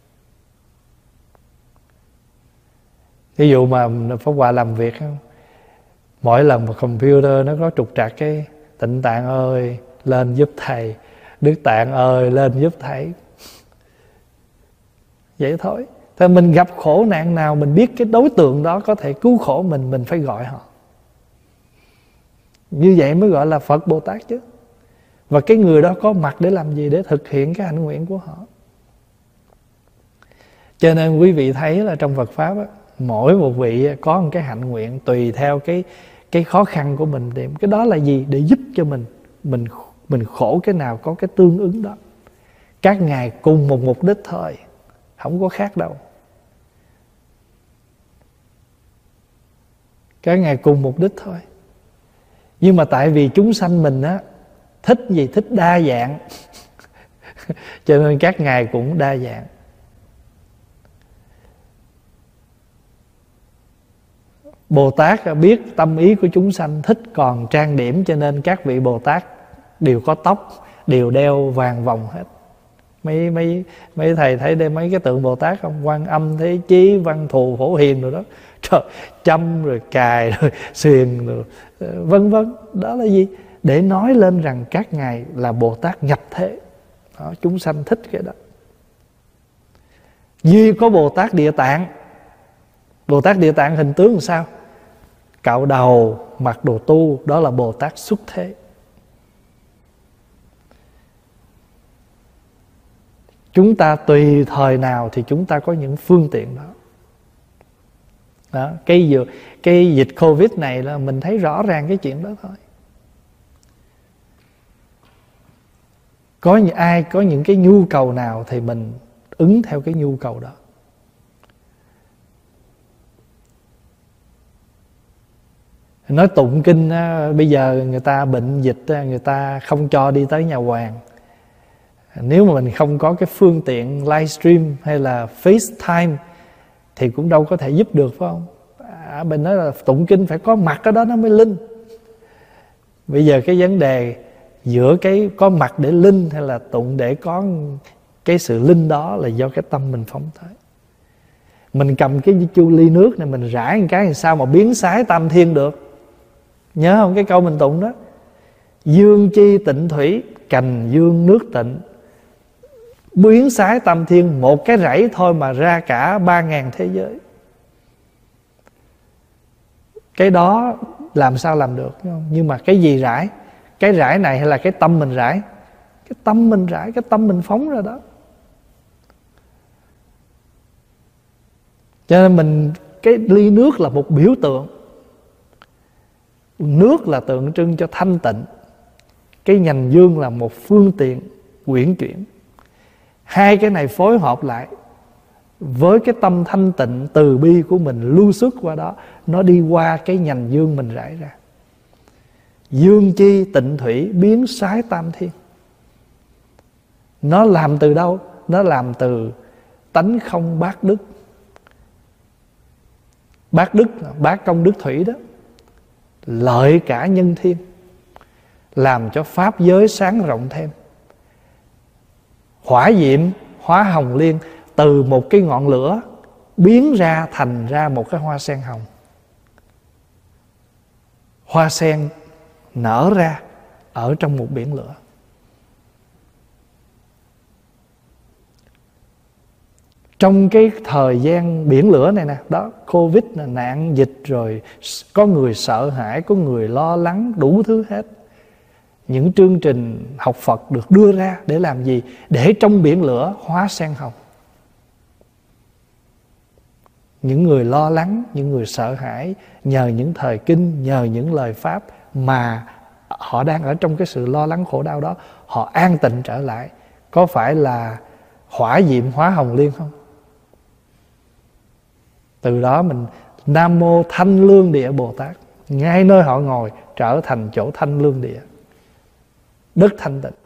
Thí dụ mà Pháp Hòa làm việc không, mỗi lần mà computer nó có trục trặc cái Tịnh Tạng ơi lên giúp thầy, Đức Tạng ơi lên giúp thầy. Vậy thôi. Thì mình gặp khổ nạn nào, mình biết cái đối tượng đó có thể cứu khổ mình, mình phải gọi họ. Như vậy mới gọi là Phật Bồ Tát chứ. Và cái người đó có mặt để làm gì? Để thực hiện cái hạnh nguyện của họ. Cho nên quý vị thấy là trong Phật Pháp á, mỗi một vị có một cái hạnh nguyện tùy theo cái cái khó khăn của mình. Để, cái đó là gì? Để giúp cho mình Mình mình khổ cái nào có cái tương ứng đó. Các ngài cùng một mục đích thôi, không có khác đâu. Các ngài cùng mục đích thôi. Nhưng mà tại vì chúng sanh mình á thích gì? Thích đa dạng. Cho nên các ngài cũng đa dạng. Bồ Tát biết tâm ý của chúng sanh thích còn trang điểm, cho nên các vị Bồ Tát đều có tóc, đều đeo vàng vòng hết. Mấy mấy mấy thầy thấy đây mấy cái tượng Bồ Tát không? Quan Âm, Thế Chí, Văn Thù, Phổ Hiền rồi đó. Trời, châm rồi cài rồi xuyền rồi vân vân. Đó là gì? Để nói lên rằng các ngài là Bồ Tát nhập thế. Đó, chúng sanh thích cái đó. Duy có Bồ Tát Địa Tạng. Bồ Tát Địa Tạng hình tướng làm sao? Cạo đầu, mặc đồ tu, đó là Bồ Tát xuất thế. Chúng ta tùy thời nào thì chúng ta có những phương tiện đó. Đó, cái, cái dịch Covid này là mình thấy rõ ràng cái chuyện đó thôi. Có ai có những cái nhu cầu nào thì mình ứng theo cái nhu cầu đó. Nói tụng kinh á, bây giờ người ta bệnh dịch á, người ta không cho đi tới nhà hoàng. Nếu mà mình không có cái phương tiện livestream hay là FaceTime thì cũng đâu có thể giúp được, phải không? À, mình nói là tụng kinh phải có mặt ở đó nó mới linh. Bây giờ cái vấn đề giữa cái có mặt để linh hay là tụng để có cái sự linh đó là do cái tâm mình phóng tới. Mình cầm cái chu ly nước này mình rải một cái làm sao mà biến sái tam thiên được. Nhớ không cái câu mình tụng đó? Dương chi tịnh thủy, cành dương nước tịnh, biến sái tam thiên. Một cái rẫy thôi mà ra cả ba ngàn thế giới. Cái đó làm sao làm được, đúng không? Nhưng mà cái gì rải? Cái rải này hay là cái tâm mình rải? Cái tâm mình rải, cái tâm mình phóng ra đó. Cho nên mình, cái ly nước là một biểu tượng. Nước là tượng trưng cho thanh tịnh. Cái nhành dương là một phương tiện quyển chuyển. Hai cái này phối hợp lại với cái tâm thanh tịnh từ bi của mình lưu xuất qua đó, nó đi qua cái nhành dương mình rải ra. Dương chi tịnh thủy, biến sái tam thiên. Nó làm từ đâu? Nó làm từ tánh không bát đức. Bát đức, bát công đức thủy đó, lợi cả nhân thiên, làm cho pháp giới sáng rộng thêm. Hỏa diệm hóa hồng liên, từ một cái ngọn lửa biến ra thành ra một cái hoa sen hồng. Hoa sen nở ra ở trong một biển lửa. Trong cái thời gian biển lửa này nè, đó, Covid là nạn dịch rồi, có người sợ hãi, có người lo lắng, đủ thứ hết. Những chương trình học Phật được đưa ra để làm gì? Để trong biển lửa hóa sen hồng. Những người lo lắng, những người sợ hãi, nhờ những thời kinh, nhờ những lời Pháp mà họ đang ở trong cái sự lo lắng khổ đau đó, họ an tịnh trở lại. Có phải là hỏa diệm hóa hồng liên không? Từ đó mình Nam Mô Thanh Lương Địa Bồ Tát, ngay nơi họ ngồi trở thành chỗ thanh lương địa, đất thanh tịnh.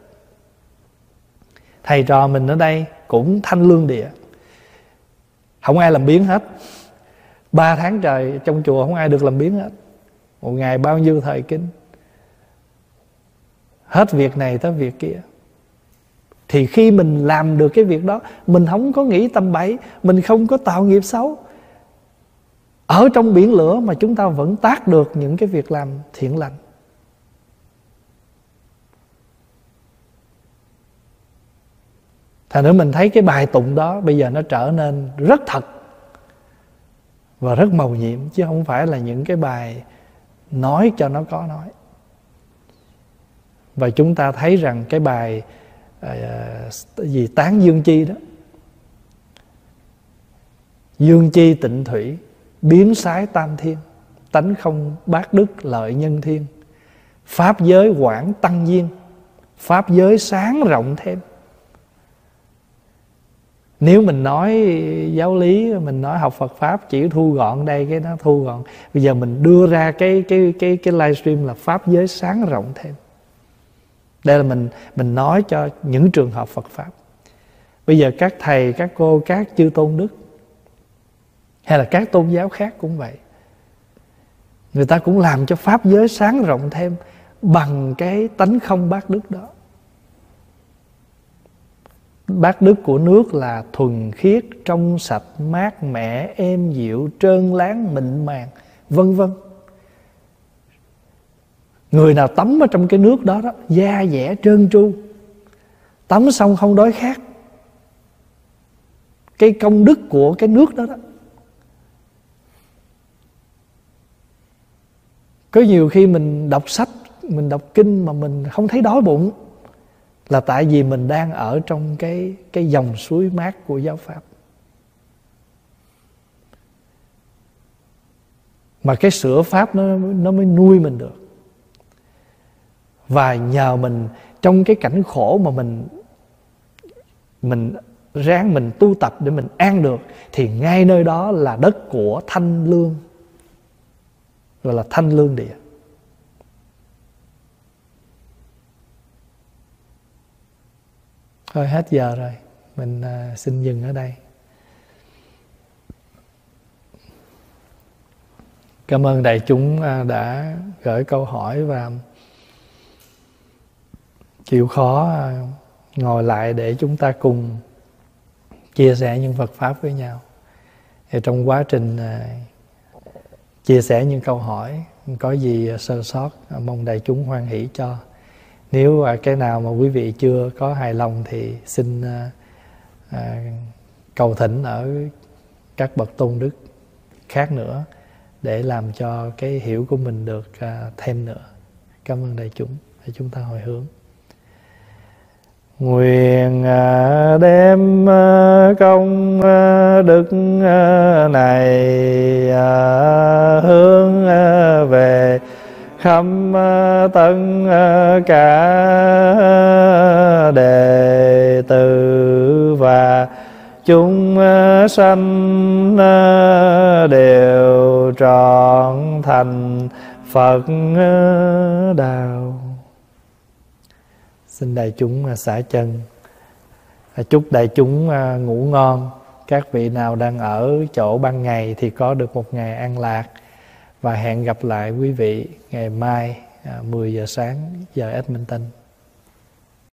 Thầy trò mình ở đây cũng thanh lương địa, không ai làm biếng hết. Ba tháng trời trong chùa không ai được làm biếng hết. Một ngày bao nhiêu thời kinh, hết việc này tới việc kia. Thì khi mình làm được cái việc đó, mình không có nghĩ tầm bậy, mình không có tạo nghiệp xấu, ở trong biển lửa mà chúng ta vẫn tác được những cái việc làm thiện lành. Thành nữa mình thấy cái bài tụng đó bây giờ nó trở nên rất thật và rất mầu nhiệm, chứ không phải là những cái bài nói cho nó có nói. Và chúng ta thấy rằng cái bài uh, gì tán dương chi đó, dương chi tịnh thủy, biến sái tam thiên, tánh không bát đức lợi nhân thiên, pháp giới quảng tăng duyên, pháp giới sáng rộng thêm. Nếu mình nói giáo lý, mình nói học Phật Pháp chỉ thu gọn đây, cái nó thu gọn. Bây giờ mình đưa ra cái cái cái cái livestream là pháp giới sáng rộng thêm. Đây là mình mình nói cho những trường hợp Phật Pháp. Bây giờ các thầy, các cô, các chư tôn đức hay là các tôn giáo khác cũng vậy. Người ta cũng làm cho pháp giới sáng rộng thêm bằng cái tánh không bát đức đó. Bát đức của nước là thuần khiết, trong sạch, mát mẻ, êm dịu, trơn láng, mịn màng, vân vân. Người nào tắm ở trong cái nước đó đó, da dẻ trơn tru, tắm xong không đói khát. Cái công đức của cái nước đó đó. Có nhiều khi mình đọc sách, mình đọc kinh mà mình không thấy đói bụng, là tại vì mình đang ở trong cái, cái dòng suối mát của giáo pháp. Mà cái sữa pháp nó, nó mới nuôi mình được. Và nhờ mình trong cái cảnh khổ mà mình Mình ráng mình tu tập để mình an được, thì ngay nơi đó là đất của thanh lương, gọi là thanh lương địa. Thôi hết giờ rồi, mình uh, xin dừng ở đây. Cảm ơn đại chúng uh, đã gửi câu hỏi và chịu khó uh, ngồi lại để chúng ta cùng chia sẻ những Phật Pháp với nhau. Thì trong quá trình uh, chia sẻ những câu hỏi, có gì sơ sót, uh, mong đại chúng hoan hỷ cho. Nếu uh, cái nào mà quý vị chưa có hài lòng thì xin uh, uh, cầu thỉnh ở các bậc tôn đức khác nữa, để làm cho cái hiểu của mình được uh, thêm nữa. Cảm ơn đại chúng. Để chúng ta hồi hướng. Nguyện đem công đức này hướng về khắp tất cả đệ tử và chúng sanh đều trọn thành Phật đạo. Xin đại chúng xả chân. Chúc đại chúng ngủ ngon. Các vị nào đang ở chỗ ban ngày thì có được một ngày an lạc. Và hẹn gặp lại quý vị ngày mai mười giờ sáng giờ Edmonton.